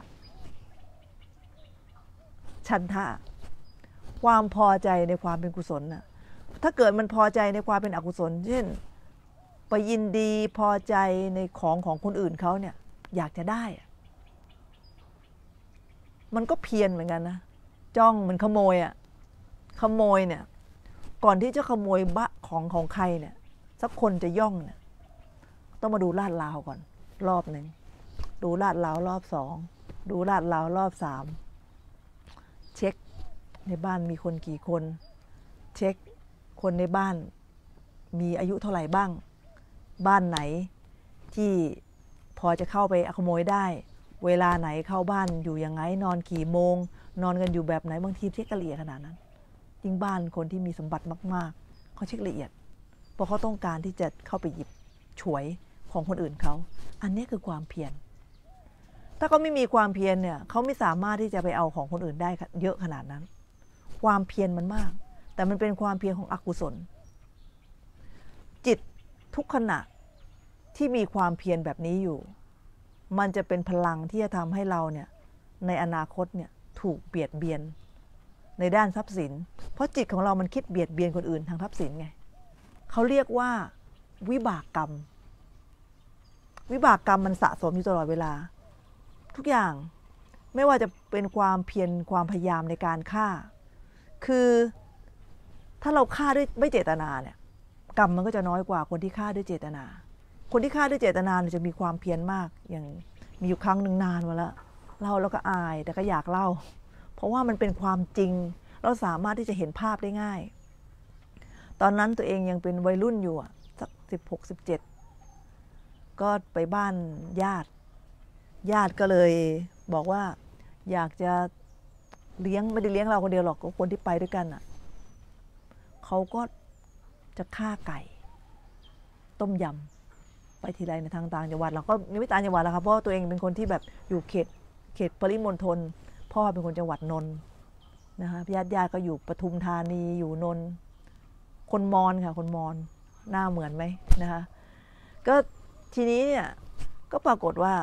ฉันทะความพอใจในความเป็นกุศลน่ะถ้าเกิดมันพอใจในความเป็นอกุศลเช่นไปยินดีพอใจในของของคนอื่นเขาเนี่ยอยากจะได้มันก็เพียรเหมือนกันนะจ้องเหมือนขโมยอ่ะขโมยเนี่ยก่อนที่จะขโมยบะของของใครเนี่ยสักคนจะย่องเนี่ยต้องมาดูลาดราวก่อนรอบหนึ่งดูลาดราวรอบสองดูลาดราวรอบสามเช็คในบ้านมีคนกี่คนเช็คคนในบ้านมีอายุเท่าไหร่บ้างบ้านไหนที่พอจะเข้าไปขโมยได้เวลาไหนเข้าบ้านอยู่ยังไงนอนกี่โมงนอนกันอยู่แบบไหนบางทีเช็คละเอียดขนาดนั้นยิ่งบ้านคนที่มีสมบัติมากๆเขาเช็คละเอียดเพราะเขาต้องการที่จะเข้าไปหยิบฉวยของคนอื่นเขาอันนี้คือความเพียรถ้าเขาไม่มีความเพียรเนี่ยเขาไม่สามารถที่จะไปเอาของคนอื่นได้เยอะขนาดนั้นความเพียรมันมากแต่มันเป็นความเพียรของอกุศลจิตทุกขณะที่มีความเพียรแบบนี้อยู่มันจะเป็นพลังที่จะทำให้เราเนี่ยในอนาคตเนี่ยถูกเบียดเบียนในด้านทรัพย์สินเพราะจิตของเรามันคิดเบียดเบียนคนอื่นทางทรัพย์สินไงเขาเรียกว่าวิบากกรรมวิบากกรรมมันสะสมอยู่ตลอดเวลาทุกอย่างไม่ว่าจะเป็นความเพียรความพยายามในการฆ่าคือถ้าเราฆ่าด้วยไม่เจตนาเนี่ยกรรมมันก็จะน้อยกว่าคนที่ฆ่าด้วยเจตนาคนที่ฆ่าด้วยเจตนาจะมีความเพียรมากอย่างมีอยู่ครั้งหนึ่งนานมาแล้วเล่าแล้วก็อายแต่ก็อยากเล่าเพราะว่ามันเป็นความจริงเราสามารถที่จะเห็นภาพได้ง่ายตอนนั้นตัวเองยังเป็นวัยรุ่นอยู่สักสิบหกสิบเจ็ดก็ไปบ้านญาติญาติก็เลยบอกว่าอยากจะเลี้ยงไม่ได้เลี้ยงเราคนเดียวหรอกก็คนที่ไปด้วยกันอ่ะเขาก็จะฆ่าไก่ต้มยำไปทีไรในทางต่างจังหวัดเราก็ไม่ต่างจังหวัดแล้วครับเพราะตัวเองเป็นคนที่แบบอยู่เขตเขตปริมณฑลพ่อเป็นคนจังหวัดนนท์นะคะญาติญาติก็อยู่ปทุมธานีอยู่นนท์คนมอญค่ะคนมอญหน้าเหมือนไหมนะคะก็ทีนี้เนี่ยก็ปรากฏว่า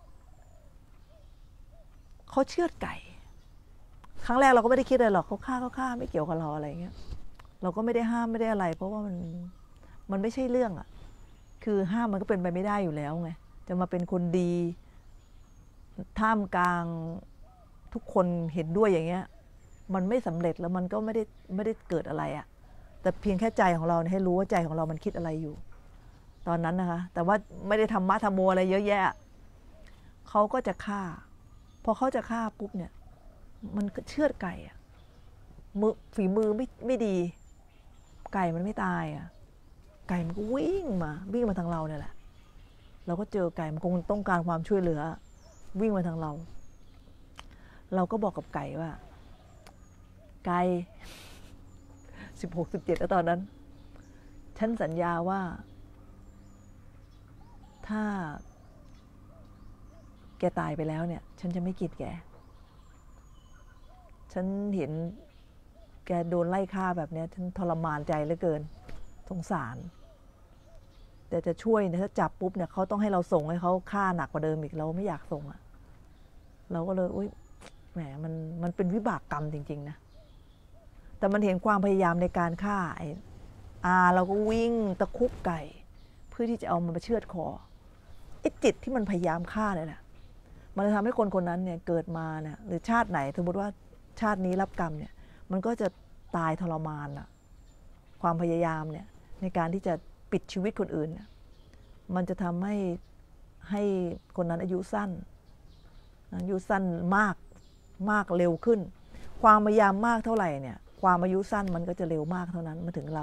เขาเชือดไก่ครั้งแรกเราก็ไม่ได้คิดอะไรหรอกเขาฆ่าเขาฆ่าไม่เกี่ยวกับเราอะไรเงี้ยเราก็ไม่ได้ห้ามไม่ได้อะไรเพราะว่ามันมันไม่ใช่เรื่องอ่ะคือห้ามมันก็เป็นไปไม่ได้อยู่แล้วไงจะมาเป็นคนดีท่ามกลางทุกคนเห็นด้วยอย่างเงี้ยมันไม่สำเร็จแล้วมันก็ไม่ได้ไม่ได้เกิดอะไรอ่ะแต่เพียงแค่ใจของเราให้รู้ว่าใจของเรามันคิดอะไรอยู่ตอนนั้นนะคะแต่ว่าไม่ได้ทำมะทำโมอะไรเยอะแยะเขาก็จะฆ่าพอเขาจะฆ่าปุ๊บเนี่ยมันเชือดไก่อะมือฝีมือไม่ไม่ดีไก่มันไม่ตายอ่ะไก่มันก็วิ่งมาวิ่งมาทางเราเนี่ยแหละเราก็เจอไก่มันคงต้องการความช่วยเหลือวิ่งมาทางเราเราก็บอกกับไก่ว่าไก่สิบหกสิบเจ็ดแล้วตอนนั้นฉันสัญญาว่าถ้าแกตายไปแล้วเนี่ยฉันจะไม่กินแกฉันเห็นแกโดนไล่ฆ่าแบบนี้ฉันทรมานใจเหลือเกินสงสารแต่จะช่วยเนี่ยถ้าจับปุ๊บเนี่ยเขาต้องให้เราส่งให้เขาฆ่าหนักกว่าเดิมอีกเราไม่อยากส่งอะเราก็เลยอุ้ยแหมมันมันเป็นวิบากกรรมจริงๆนะแต่มันเห็นความพยายามในการฆ่าไอ้อาเราก็วิ่งตะคุบไก่เพื่อที่จะเอามันมาเชือดคอไอ้จิตที่มันพยายามฆ่าเนี่ยแหละมันจะทำให้คนคนนั้นเนี่ยเกิดมาเนี่ยหรือชาติไหนสมมติว่าชาตินี้รับกรรมเนี่ยมันก็จะตายทรมานอะความพยายามเนี่ยในการที่จะปิดชีวิตคนอื่นเนี่ยมันจะทำให้ให้คนนั้นอายุสั้นอายุสั้นมากมากเร็วขึ้นความพยายามมากเท่าไหร่เนี่ยความอายุสั้นมันก็จะเร็วมากเท่านั้นมาถึงเรา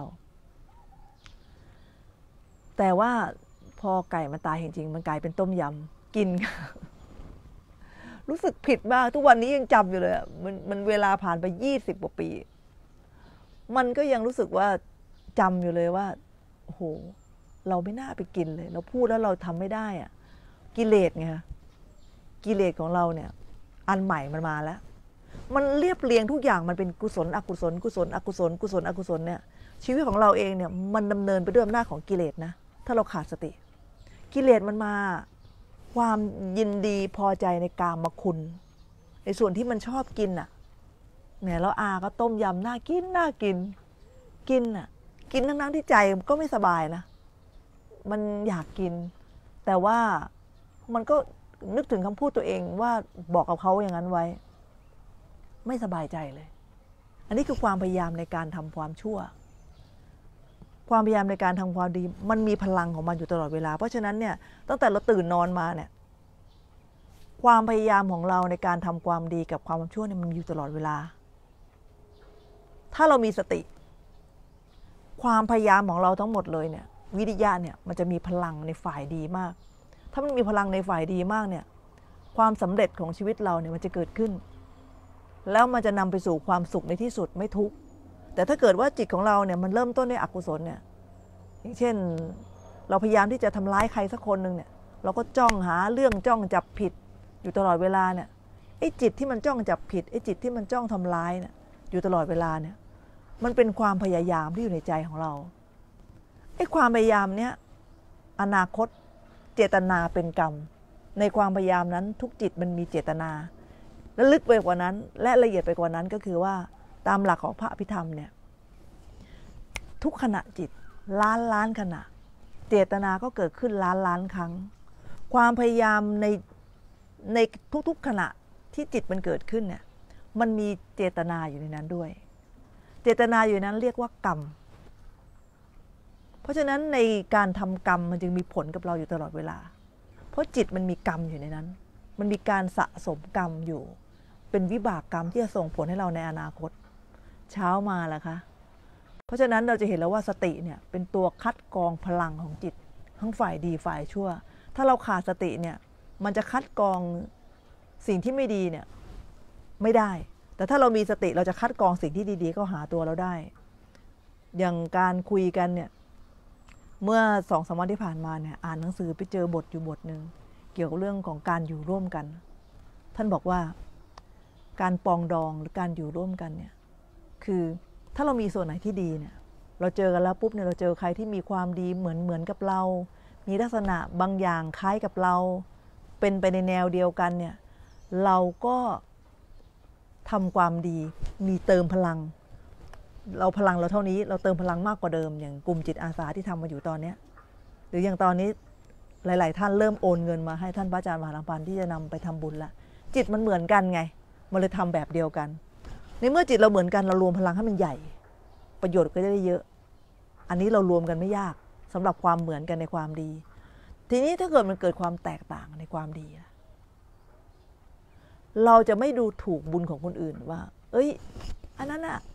แต่ว่าพอไก่มันตายจริงๆมันกลายเป็นต้มยำกิน รู้สึกผิดมากทุกวันนี้ยังจำอยู่เลยมันมันเวลาผ่านไปยี่สิบกว่าปีมันก็ยังรู้สึกว่าจำอยู่เลยว่าโอ้โหเราไม่น่าไปกินเลยเราพูดแล้วเราทำไม่ได้อะกิเลสไงคะกิเลสของเราเนี่ยอันใหม่มันมาแล้วมันเรียบเรียงทุกอย่างมันเป็นกุศลอกุศลกุศลอกุศลกุศลอกุศลเนี่ยชีวิตของเราเองเนี่ยมันดำเนินไปด้วยอำนาจของกิเลสนะถ้าเราขาดสติกิเลสมันมาความยินดีพอใจในกามคุณในส่วนที่มันชอบกินอ่ะเนี่ยแล้วอาก็ต้มยำน่ากินน่ากินกินอ่ะกินทั้งๆที่ใจก็ไม่สบายนะมันอยากกินแต่ว่ามันก็นึกถึงคำพูดตัวเองว่าบอกกับเขาอย่างนั้นไว้ไม่สบายใจเลยอันนี้คือความพยายามในการทำความชั่วความพยายามในการทำความดีมันมีพลังของมันอยู่ตลอดเวลาเพราะฉะนั้นเนี่ยตั้งแต่เราตื่นนอนมาเนี่ยความพยายามของเราในการทำความดีกับความชั่วเนี่ยมันอยู่ตลอดเวลาถ้าเรามีสติความพยายามของเราทั้งหมดเลยเนี่ยวิริยะเนี่ยมันจะมีพลังในฝ่ายดีมากถ้ามันมีพลังในฝ่ายดีมากเนี่ยความสำเร็จของชีวิตเราเนี่ยมันจะเกิดขึ้นแล้วมันจะนำไปสู่ความสุขในที่สุดไม่ทุกข์แต่ถ้าเกิดว่าจิตของเราเนี่ยมันเริ่มต้นด้วยอกุศลเนี่ยอย่างเช่นเราพยายามที่จะทำร้ายใครสักคนหนึ่งเนี่ยเราก็จ้องหาเรื่องจ้องจับผิดอยู่ตลอดเวลาเนี่ยไอ้จิตที่มันจ้องจับผิดไอ้จิตที่มันจ้องทำร้ายเนี่ยอยู่ตลอดเวลาเนี่ยมันเป็นความพยายามที่อยู่ในใจของเราไอ้ความพยายามเนี้ยอนาคตเจตนาเป็นกรรมในความพยายามนั้นทุกจิตมันมีเจตนาและลึกไปกว่านั้นและละเอียดไปกว่านั้นก็คือว่าตามหลักของพระอภิธรรมเนี่ยทุกขณะจิตล้านล้านขณะเจตนาก็เกิดขึ้นล้านล้านครั้งความพยายามในในทุกๆขณะที่จิตมันเกิดขึ้นเนี่ยมันมีเจตนาอยู่ในนั้นด้วยเจตนาอยู่ในนั้นเรียกว่ากรรมเพราะฉะนั้นในการทำกรรมมันจึงมีผลกับเราอยู่ตลอดเวลาเพราะจิตมันมีกรรมอยู่ในนั้นมันมีการสะสมกรรมอยู่เป็นวิบากกรรมที่จะส่งผลให้เราในอนาคตเช้ามาแล้วคะเพราะฉะนั้นเราจะเห็นแล้วว่าสติเนี่ยเป็นตัวคัดกรองพลังของจิตทั้งฝ่ายดีฝ่ายชั่วถ้าเราขาดสติเนี่ยมันจะคัดกรองสิ่งที่ไม่ดีเนี่ยไม่ได้แต่ถ้าเรามีสติเราจะคัดกรองสิ่งที่ดีๆก็หาตัวเราได้อย่างการคุยกันเนี่ยเมื่อสองสามวันที่ผ่านมาเนี่ยอ่านหนังสือไปเจอบทอยู่บทหนึ่งเกี่ยวกับเรื่องของการอยู่ร่วมกันท่านบอกว่าการปองดองหรือการอยู่ร่วมกันเนี่ยคือถ้าเรามีส่วนไหนที่ดีเนี่ยเราเจอกันแล้วปุ๊บเนี่ยเราเจอใครที่มีความดีเหมือนเหมือนกับเรามีลักษณะบางอย่างคล้ายกับเราเป็นไปในแนวเดียวกันเนี่ยเราก็ทำความดีมีเติมพลังเราพลังเราเท่านี้เราเติมพลังมากกว่าเดิมอย่างกลุ่มจิตอาสาที่ทำมาอยู่ตอนนี้หรืออย่างตอนนี้หลายๆท่านเริ่มโอนเงินมาให้ท่านพระอาจารย์มหาลังพันธ์ที่จะนำไปทำบุญละจิตมันเหมือนกันไงมันเลยทำแบบเดียวกันในเมื่อจิตเราเหมือนกันเรารวมพลังให้มันใหญ่ประโยชน์ก็ได้เยอะอันนี้เรารวมกันไม่ยากสำหรับความเหมือนกันในความดีทีนี้ถ้าเกิดมันเกิดความแตกต่างในความดีเราจะไม่ดูถูกบุญของคนอื่นว่าเอ้ยอันนั้นน่ะ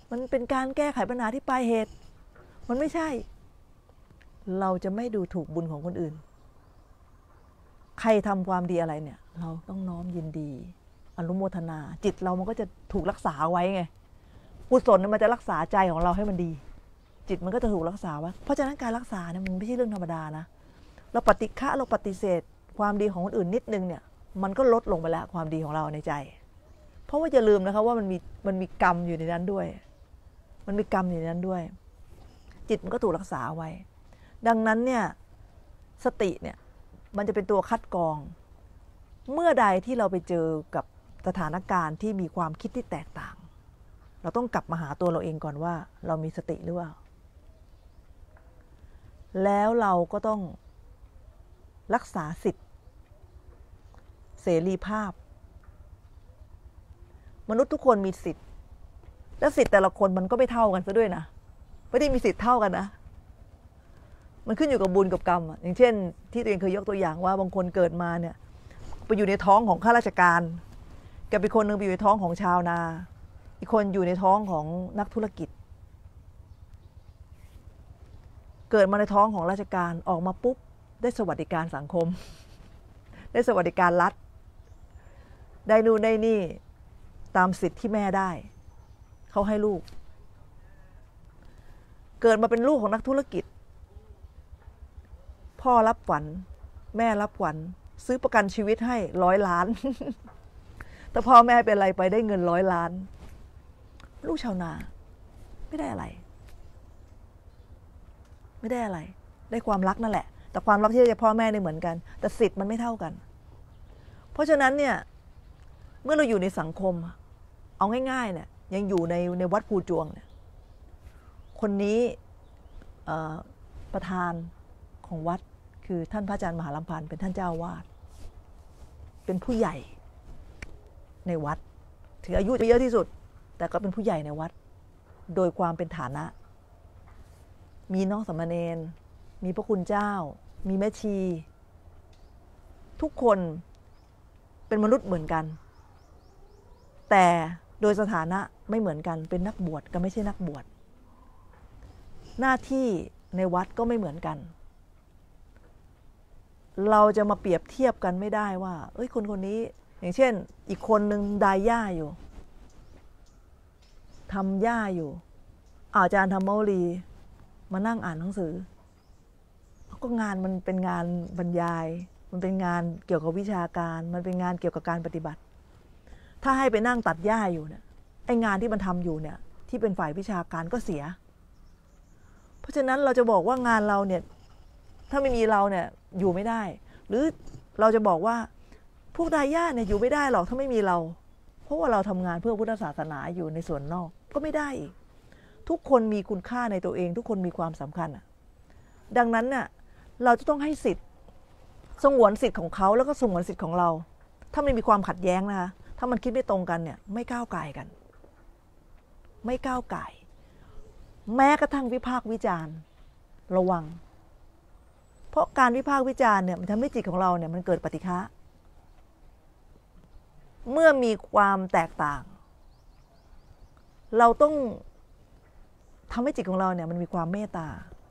มันเป็นการแก้ไขปัญหาที่ปลายเหตุมันไม่ใช่เราจะไม่ดูถูกบุญของคนอื่นใครทำความดีอะไรเนี่ยเราต้องน้อมยินดีอนุโมทนาจิตเรามันก็จะถูกรักษาไว้ไงกุศลมันจะรักษาใจของเราให้มันดีจิตมันก็จะถูกรักษาไว้เพราะฉะนั้นการรักษาเนี่ยมันไม่ใช่เรื่องธรรมดานะเราปฏิฆะเราปฏิเสธความดีของคนอื่นนิดนึงเนี่ยมันก็ลดลงไปแล้วความดีของเราในใจเพราะว่าอย่าลืมนะคะว่ามันมีมันมีกรรมอยู่ในนั้นด้วยมันมีกรรมอยู่ในนั้นด้วยจิตมันก็ถูกรักษาไว้ดังนั้นเนี่ยสติเนี่ยมันจะเป็นตัวคัดกรองเมื่อใดที่เราไปเจอกับสถานการณ์ที่มีความคิดที่แตกต่างเราต้องกลับมาหาตัวเราเองก่อนว่าเรามีสติหรือเปล่าแล้วเราก็ต้องรักษาสิทธิเสรีภาพมนุษย์ทุกคนมีสิทธิ์และสิทธิ์แต่ละคนมันก็ไม่เท่ากันซะด้วยนะไม่ได้มีสิทธิ์เท่ากันนะมันขึ้นอยู่กับบุญกับกรรมอย่างเช่นที่ตัวเองเคยยกตัวอย่างว่าบางคนเกิดมาเนี่ยไปอยู่ในท้องของข้าราชการกับอีกคนหนึ่งไปอยู่ในท้องของชาวนาอีกคนอยู่ในท้องของนักธุรกิจเกิดมาในท้องของราชการออกมาปุ๊บได้สวัสดิการสังคมได้สวัสดิการรัฐได้นู่นได้นี่ตามสิทธิ์ที่แม่ได้เขาให้ลูกเกิดมาเป็นลูกของนักธุรกิจพ่อรับฝันแม่รับฝันซื้อประกันชีวิตให้ร้อยล้านแต่พ่อแม่เป็นอะไรไปได้เงินร้อยล้านลูกชาวนาไม่ได้อะไรไม่ได้อะไรได้ความรักนั่นแหละแต่ความรักที่ได้จากพ่อแม่เนี่ยเหมือนกันแต่สิทธิ์มันไม่เท่ากันเพราะฉะนั้นเนี่ยเมื่อเราอยู่ในสังคมเอาง่ายๆเนี่ยยังอยู่ในในวัดภูจวงเนี่ยคนนี้ประธานของวัดคือท่านพระอาจารย์มหาลำพันธ์เป็นท่านเจ้าวาดเป็นผู้ใหญ่ในวัดถืออายุเยอะที่สุดแต่ก็เป็นผู้ใหญ่ในวัดโดยความเป็นฐานะมีน้องสามเณรมีพระคุณเจ้ามีแม่ชีทุกคนเป็นมนุษย์เหมือนกันแต่โดยสถานะไม่เหมือนกันเป็นนักบวชก็ไม่ใช่นักบวชหน้าที่ในวัดก็ไม่เหมือนกันเราจะมาเปรียบเทียบกันไม่ได้ว่าเอ้ยคนคนนี้อย่างเช่นอีกคนหนึ่งดายหญ้าอยู่ทำหญ้าอยู่อาจารย์ธรรมวลีมานั่งอ่านหนังสือก็งานมันเป็นงานบรรยายมันเป็นงานเกี่ยวกับวิชาการมันเป็นงานเกี่ยวกับการปฏิบัติถ้าให้ไปนั่งตัดหญ้าอยู่เนี่ยไอ้งานที่มันทำอยู่เนี่ยที่เป็นฝ่ายวิชาการก็เสียเพราะฉะนั้นเราจะบอกว่างานเราเนี่ยถ้าไม่มีเราเนี่ยอยู่ไม่ได้หรือเราจะบอกว่าพวกดายหญ้าเนี่ยอยู่ไม่ได้หรอกถ้าไม่มีเราเพราะว่าเราทำงานเพื่อพุทธศาสนาอยู่ในส่วนนอกก็ไม่ได้อีกทุกคนมีคุณค่าในตัวเองทุกคนมีความสำคัญอ่ะดังนั้นน่ะเราจะต้องให้สิทธิ์สงวนสิทธิ์ของเขาแล้วก็สงวนสิทธิ์ของเราถ้ามันมีความขัดแย้งนะคะถ้ามันคิดไม่ตรงกันเนี่ยไม่ก้าวไก่กัน ไม่ก้าวไก่แม้กระทั่งวิพากษ์วิจารณ์ระวังเพราะการวิพากษ์วิจารณ์เนี่ยมันทำให้จิตของเราเนี่ยมันเกิดปฏิฆะเมื่อมีความแตกต่างเราต้องทำให้จิตของเราเนี่ยมันมีความเมตตา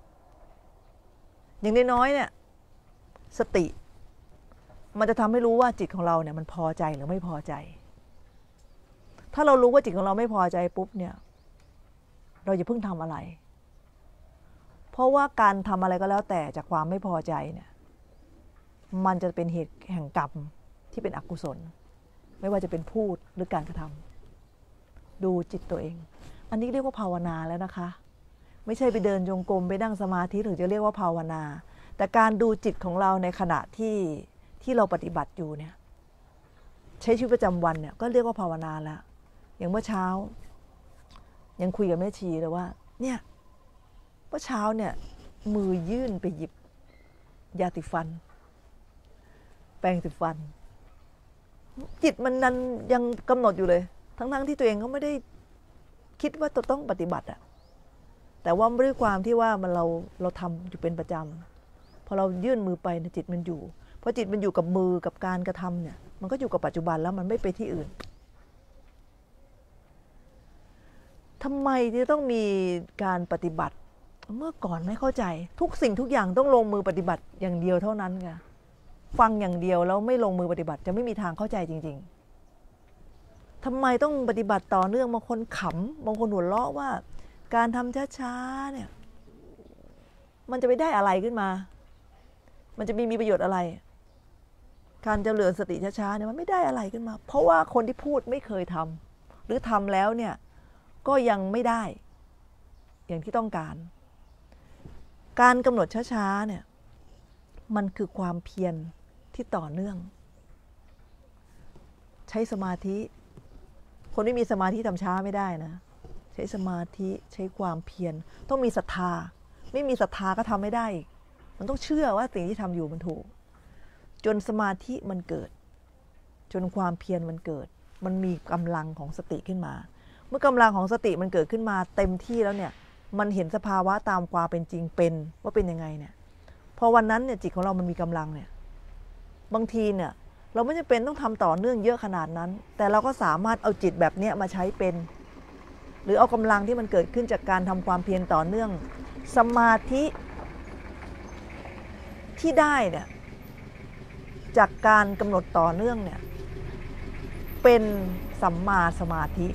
อย่างน้อยๆเนี่ยสติมันจะทำให้รู้ว่าจิตของเราเนี่ยมันพอใจหรือไม่พอใจถ้าเรารู้ว่าจิตของเราไม่พอใจปุ๊บเนี่ยเราอย่าเพิ่งทำอะไรเพราะว่าการทำอะไรก็แล้วแต่จากความไม่พอใจเนี่ยมันจะเป็นเหตุแห่งกรรมที่เป็นอกุศลไม่ว่าจะเป็นพูดหรือการกระทำดูจิตตัวเองอันนี้เรียกว่าภาวนาแล้วนะคะไม่ใช่ไปเดินจงกรมไปนั่งสมาธิถึงจะเรียกว่าภาวนาแต่การดูจิตของเราในขณะที่ที่เราปฏิบัติอยู่เนี่ยใช้ชีวิตประจำวันเนี่ยก็เรียกว่าภาวนาแล้วอย่างเมื่อเช้ายังคุยกับแม่ชีเลยว่าเนี่ยเมื่อเช้าเนี่ยมือยื่นไปหยิบยาติฟันแปรงติฟันจิตมันนั้นยังกำหนดอยู่เลยทั้งๆที่ตัวเองก็ไม่ได้คิดว่าจะต้องปฏิบัติอะแต่ว่าด้วยความที่ว่ามันเราเราทำอยู่เป็นประจำพอเรายื่นมือไปจิตมันอยู่พอจิตมันอยู่กับมือกับการกระทำเนี่ยมันก็อยู่กับปัจจุบันแล้วมันไม่ไปที่อื่นทำไมจะต้องมีการปฏิบัติเมื่อก่อนไม่เข้าใจทุกสิ่งทุกอย่างต้องลงมือปฏิบัติอย่างเดียวเท่านั้นค่ะฟังอย่างเดียวแล้วไม่ลงมือปฏิบัติจะไม่มีทางเข้าใจจริงๆทำไมต้องปฏิบัติต่อเนื่องบางคนขำบางคนหัวเราะว่าการทำช้าๆเนี่ยมันจะไปได้อะไรขึ้นมามันจะมีมีประโยชน์อะไรการเจริญสติช้าๆเนี่ยมันไม่ได้อะไรขึ้นมาเพราะว่าคนที่พูดไม่เคยทำหรือทำแล้วเนี่ยก็ยังไม่ได้อย่างที่ต้องการการกำหนดช้าๆเนี่ยมันคือความเพียรที่ต่อเนื่องใช้สมาธิคนไม่มีสมาธิทำช้าไม่ได้นะใช้สมาธิใช้ความเพียรต้องมีศรัทธาไม่มีศรัทธาก็ทำไม่ได้มันต้องเชื่อว่าสิ่งที่ทำอยู่มันถูกจนสมาธิมันเกิดจนความเพียรมันเกิดมันมีกำลังของสติขึ้นมาเมื่อกำลังของสติมันเกิดขึ้นมาเต็มที่แล้วเนี่ยมันเห็นสภาวะตามความเป็นจริงเป็นว่าเป็นยังไงเนี่ยพอวันนั้นเนี่ยจิตของเรามันมีกำลังเนี่ยบางทีเนี่ยเราไม่จำเป็นต้องทำต่อเนื่องเยอะขนาดนั้นแต่เราก็สามารถเอาจิตแบบเนี้ยมาใช้เป็นหรือเอากำลังที่มันเกิดขึ้นจากการทำความเพียรต่อเนื่องสมาธิที่ได้เนี่ยจากการกำหนดต่อเนื่องเนี่ยเป็นสัมมาสมาธิ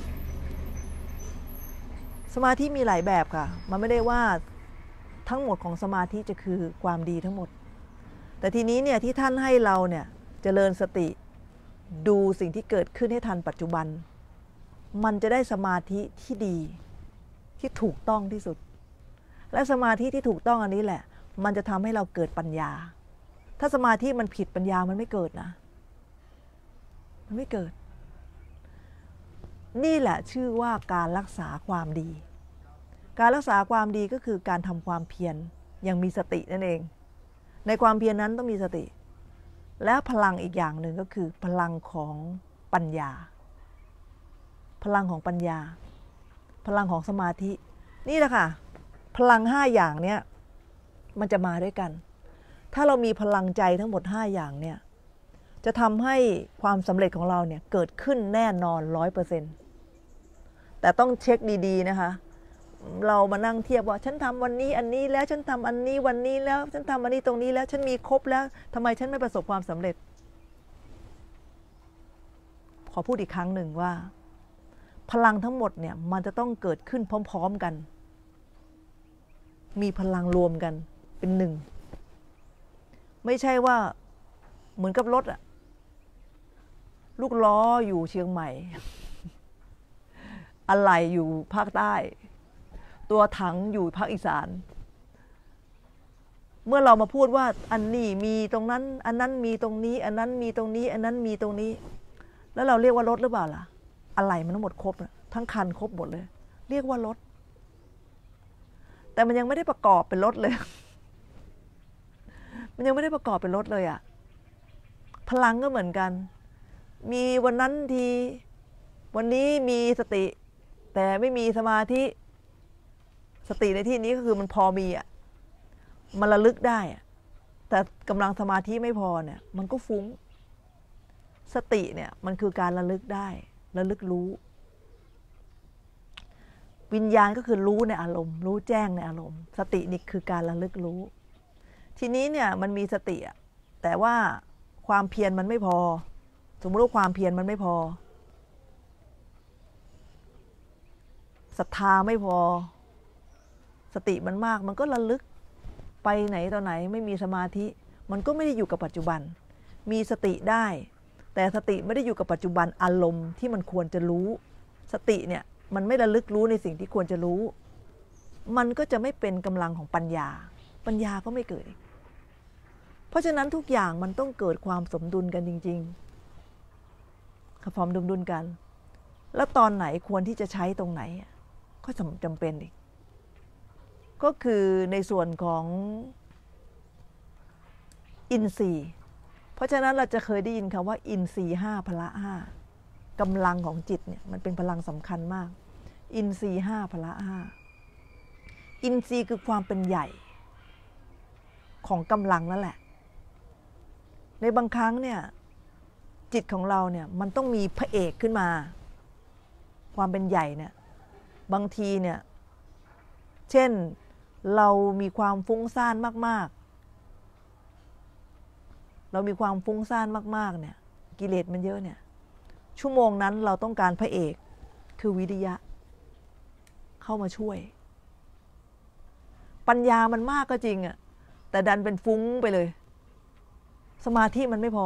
สมาธิมีหลายแบบค่ะมันไม่ได้ว่าทั้งหมดของสมาธิจะคือความดีทั้งหมดแต่ทีนี้เนี่ยที่ท่านให้เราเนี่ยเจริญสติดูสิ่งที่เกิดขึ้นให้ทันปัจจุบันมันจะได้สมาธิที่ดีที่ถูกต้องที่สุดและสมาธิที่ถูกต้องอันนี้แหละมันจะทำให้เราเกิดปัญญาถ้าสมาธิมันผิดปัญญามันไม่เกิดนะมันไม่เกิดนี่แหละชื่อว่าการรักษาความดีการรักษาความดีก็คือการทำความเพียรอย่างมีสตินั่นเองในความเพียรนั้นต้องมีสติและพลังอีกอย่างหนึ่งก็คือพลังของปัญญาพลังของปัญญาพลังของสมาธินี่แหละค่ะพลังห้าอย่างเนี้ยมันจะมาด้วยกันถ้าเรามีพลังใจทั้งหมดห้าอย่างเนี่ยจะทำให้ความสำเร็จของเราเนี่ยเกิดขึ้นแน่นอน ร้อยเปอร์เซ็นต์ แต่ต้องเช็คดีๆนะคะเรามานั่งเทียบว่าฉันทำวันนี้อันนี้แล้วฉันทำอันนี้วันนี้แล้วฉันทำอันนี้ตรงนี้แล้วฉันมีครบแล้วทำไมฉันไม่ประสบความสำเร็จขอพูดอีกครั้งหนึ่งว่าพลังทั้งหมดเนี่ยมันจะต้องเกิดขึ้นพร้อมๆกันมีพลังรวมกันเป็นหนึ่งไม่ใช่ว่าเหมือนกับรถอะลูกล้ออยู่เชียงใหม่อะไหล่อยู่ภาคใต้ตัวถังอยู่ภาคอีสานเมื่อเรามาพูดว่าอันนี้มีตรงนั้นอันนั้นมีตรงนี้อันนั้นมีตรงนี้อันนั้นมีตรงนี้แล้วเราเรียกว่ารถหรือเปล่าล่ะอะไหล่มันทั้งหมดครบทั้งคันครบหมดเลยเรียกว่ารถแต่มันยังไม่ได้ประกอบเป็นรถเลยมันยังไม่ได้ประกอบเป็นรถเลยอะพลังก็เหมือนกันมีวันนั้นทีวันนี้มีสติแต่ไม่มีสมาธิสติในที่นี้ก็คือมันพอมีอ่ะมันระลึกได้อ่ะแต่กำลังสมาธิไม่พอเนี่ยมันก็ฟุ้งสติเนี่ยมันคือการระลึกได้ระลึกรู้วิญญาณก็คือรู้ในอารมณ์รู้แจ้งในอารมณ์สตินี่คือการระลึกรู้ทีนี้เนี่ยมันมีสติอ่ะแต่ว่าความเพียรมันไม่พอสมมติว่าความเพียรมันไม่พอศรัทธาไม่พอสติมันมากมันก็ระลึกไปไหนต่อไหนไม่มีสมาธิมันก็ไม่ได้อยู่กับปัจจุบันมีสติได้แต่สติไม่ได้อยู่กับปัจจุบันอารมณ์ที่มันควรจะรู้สติเนี่ยมันไม่ระลึกรู้ในสิ่งที่ควรจะรู้มันก็จะไม่เป็นกำลังของปัญญาปัญญาก็ไม่เกิดเพราะฉะนั้นทุกอย่างมันต้องเกิดความสมดุลกันจริงๆความสมดุลกันแล้วตอนไหนควรที่จะใช้ตรงไหนก็จำเป็นอีกก็คือในส่วนของอินทรีย์เพราะฉะนั้นเราจะเคยได้ยินคำว่าอินทรีย์ห้าพละห้ากำลังของจิตเนี่ยมันเป็นพลังสำคัญมากอินทรีย์ห้าพละห้าอินทรีย์คือความเป็นใหญ่ของกำลังนั่นแหละในบางครั้งเนี่ยจิตของเราเนี่ยมันต้องมีพระเอกขึ้นมาความเป็นใหญ่เนี่ยบางทีเนี่ยเช่นเรามีความฟุ้งซ่านมากๆเรามีความฟุ้งซ่านมากๆเนี่ยกิเลสมันเยอะเนี่ยชั่วโมงนั้นเราต้องการพระเอกคือวิริยะเข้ามาช่วยปัญญามันมากก็จริงอะแต่ดันเป็นฟุ้งไปเลยสมาธิมันไม่พอ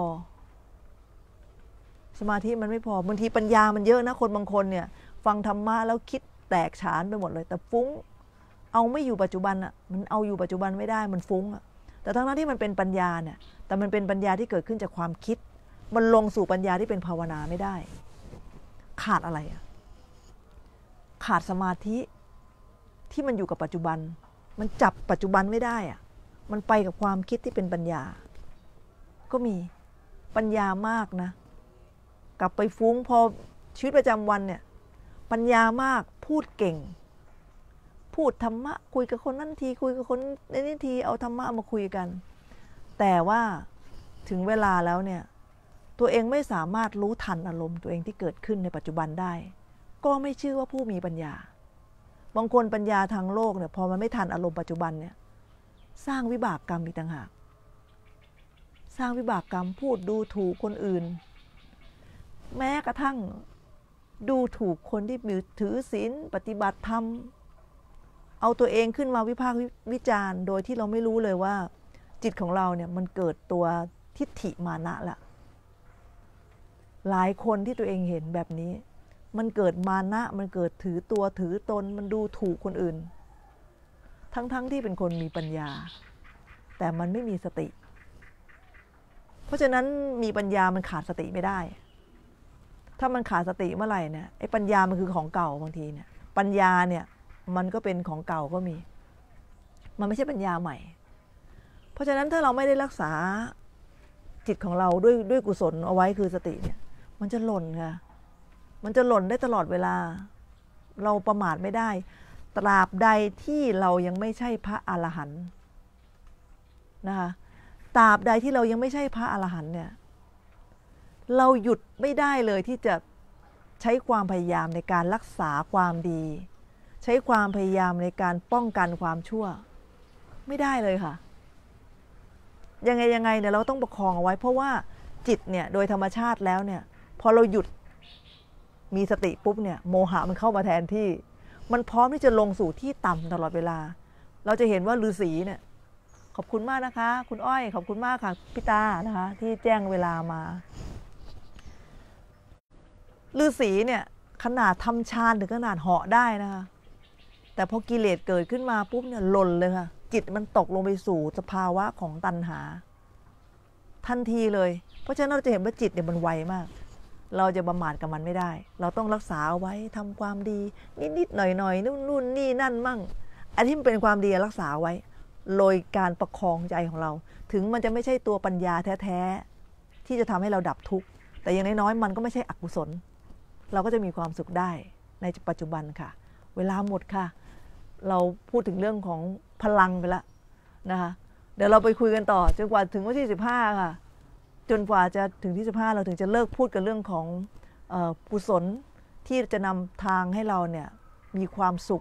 สมาธิมันไม่พอบางทีปัญญามันเยอะนะคนบางคนเนี่ยฟังธรรมะแล้วคิดแตกฉานไปหมดเลยแต่ฟุ้งเอาไม่อยู่ปัจจุบันอะมันเอาอยู่ปัจจุบันไม่ได้มันฟุ้งอะแต่ทั้งนั้นที่มันเป็นปัญญาเนี่ยแต่มันเป็นปัญญาที่เกิดขึ้นจากความคิดมันลงสู่ปัญญาที่เป็นภาวนาไม่ได้ขาดอะไรอะขาดสมาธิที่มันอยู่กับปัจจุบันมันจับปัจจุบันไม่ได้อะมันไปกับความคิดที่เป็นปัญญาก็มีปัญญามากนะกลับไปฟุ้งพอชีวิตประจำวันเนี่ยปัญญามากพูดเก่งพูดธรรมะคุยกับคนนั้นทีคุยกับคนนี้ทีเอาธรรมะมาคุยกันแต่ว่าถึงเวลาแล้วเนี่ยตัวเองไม่สามารถรู้ทันอารมณ์ตัวเองที่เกิดขึ้นในปัจจุบันได้ก็ไม่ชื่อว่าผู้มีปัญญาบางคนปัญญาทางโลกเนี่ยพอมันไม่ทันอารมณ์ปัจจุบันเนี่ยสร้างวิบากกรรมอีกต่างหากสร้างวิบากกรรมพูดดูถูกคนอื่นแม้กระทั่งดูถูกคนที่ถือศีลปฏิบัติธรรมเอาตัวเองขึ้นมาวิพากษ์วิจารณ์โดยที่เราไม่รู้เลยว่าจิตของเราเนี่ยมันเกิดตัวทิฏฐิมานะละหลายคนที่ตัวเองเห็นแบบนี้มันเกิดมานะมันเกิดถือตัวถือตนมันดูถูกคนอื่นทั้งๆ ท, ที่เป็นคนมีปัญญาแต่มันไม่มีสติเพราะฉะนั้นมีปัญญามันขาดสติไม่ได้ถ้ามันขาดสติเมื่อไหร่เนี่ยไอ้ปัญญามันคือของเก่าบางทีเนี่ยปัญญาเนี่ยมันก็เป็นของเก่าก็มีมันไม่ใช่ปัญญาใหม่เพราะฉะนั้นถ้าเราไม่ได้รักษาจิตของเราด้วยด้วยกุศลเอาไว้คือสติเนี่ยมันจะหล่นค่ะมันจะหล่นได้ตลอดเวลาเราประมาทไม่ได้ตราบใดที่เรายังไม่ใช่พระอรหันต์นะคะตราบใดที่เรายังไม่ใช่พระอรหันต์เนี่ยเราหยุดไม่ได้เลยที่จะใช้ความพยายามในการรักษาความดีใช้ความพยายามในการป้องกันความชั่วไม่ได้เลยค่ะยังไงยังไงเนี่ยเราต้องประคองเอาไว้เพราะว่าจิตเนี่ยโดยธรรมชาติแล้วเนี่ยพอเราหยุดมีสติปุ๊บเนี่ยโมหะมันเข้ามาแทนที่มันพร้อมที่จะลงสู่ที่ต่ำตลอดเวลาเราจะเห็นว่าฤาษีเนี่ยขอบคุณมากนะคะคุณอ้อยขอบคุณมากค่ะพี่ตานะคะที่แจ้งเวลามาฤาษีเนี่ยขนาดทำฌานถึงขนาดเหาะได้นะคะแต่พอกิเลสเกิดขึ้นมาปุ๊บเนี่ยหล่นเลยค่ะจิตมันตกลงไปสู่สภาวะของตัณหาทันทีเลยเพราะฉะนั้นเราจะเห็นว่าจิตเนี่ยมันไวมากเราจะประมาทกับมันไม่ได้เราต้องรักษาไว้ทำความดีนิดๆหน่อยๆนู่นๆนี่นั่นมั่งอันที่มันเป็นความดีรักษาไว้โดยการประคองใจของเราถึงมันจะไม่ใช่ตัวปัญญาแท้ๆที่จะทำให้เราดับทุกข์แต่อย่างน้อยๆมันก็ไม่ใช่อกุศลเราก็จะมีความสุขได้ในปัจจุบันค่ะเวลาหมดค่ะเราพูดถึงเรื่องของพลังไปแล้วนะคะเดี๋ยวเราไปคุยกันต่อจนกว่าถึงวันที่สิบห้าค่ะจนกว่าจะถึงที่สิบห้าเราถึงจะเลิกพูดกันเรื่องของเอ่อกุศลที่จะนำทางให้เราเนี่ยมีความสุข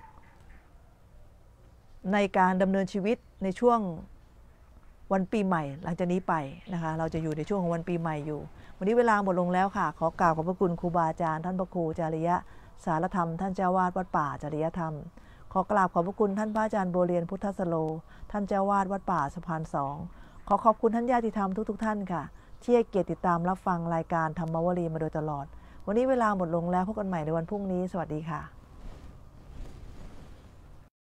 ในการดำเนินชีวิตในช่วงวันปีใหม่หลังจากนี้ไปนะคะเราจะอยู่ในช่วงของวันปีใหม่อยู่วันนี้เวลาหมดลงแล้วค่ะขอกล่าวขอบพระคุณครูบาอาจารย์ท่านพระครูจาริยะสารธรรมท่านเจ้าวาดวัดป่าจริยธรรมขอกราบขอบพระคุณท่านพระอาจารย์บัวเรียนพุทธสโลท่านเจ้าวาดวัดป่าสะพานสองขอขอบคุณท่านญาติธรรมทุกๆท่านค่ะที่ให้เกียรติติดตามรับฟังรายการธรรมวลีมาโดยตลอดวันนี้เวลาหมดลงแล้วพบกันใหม่ในวันพรุ่งนี้สวัสดีค่ะ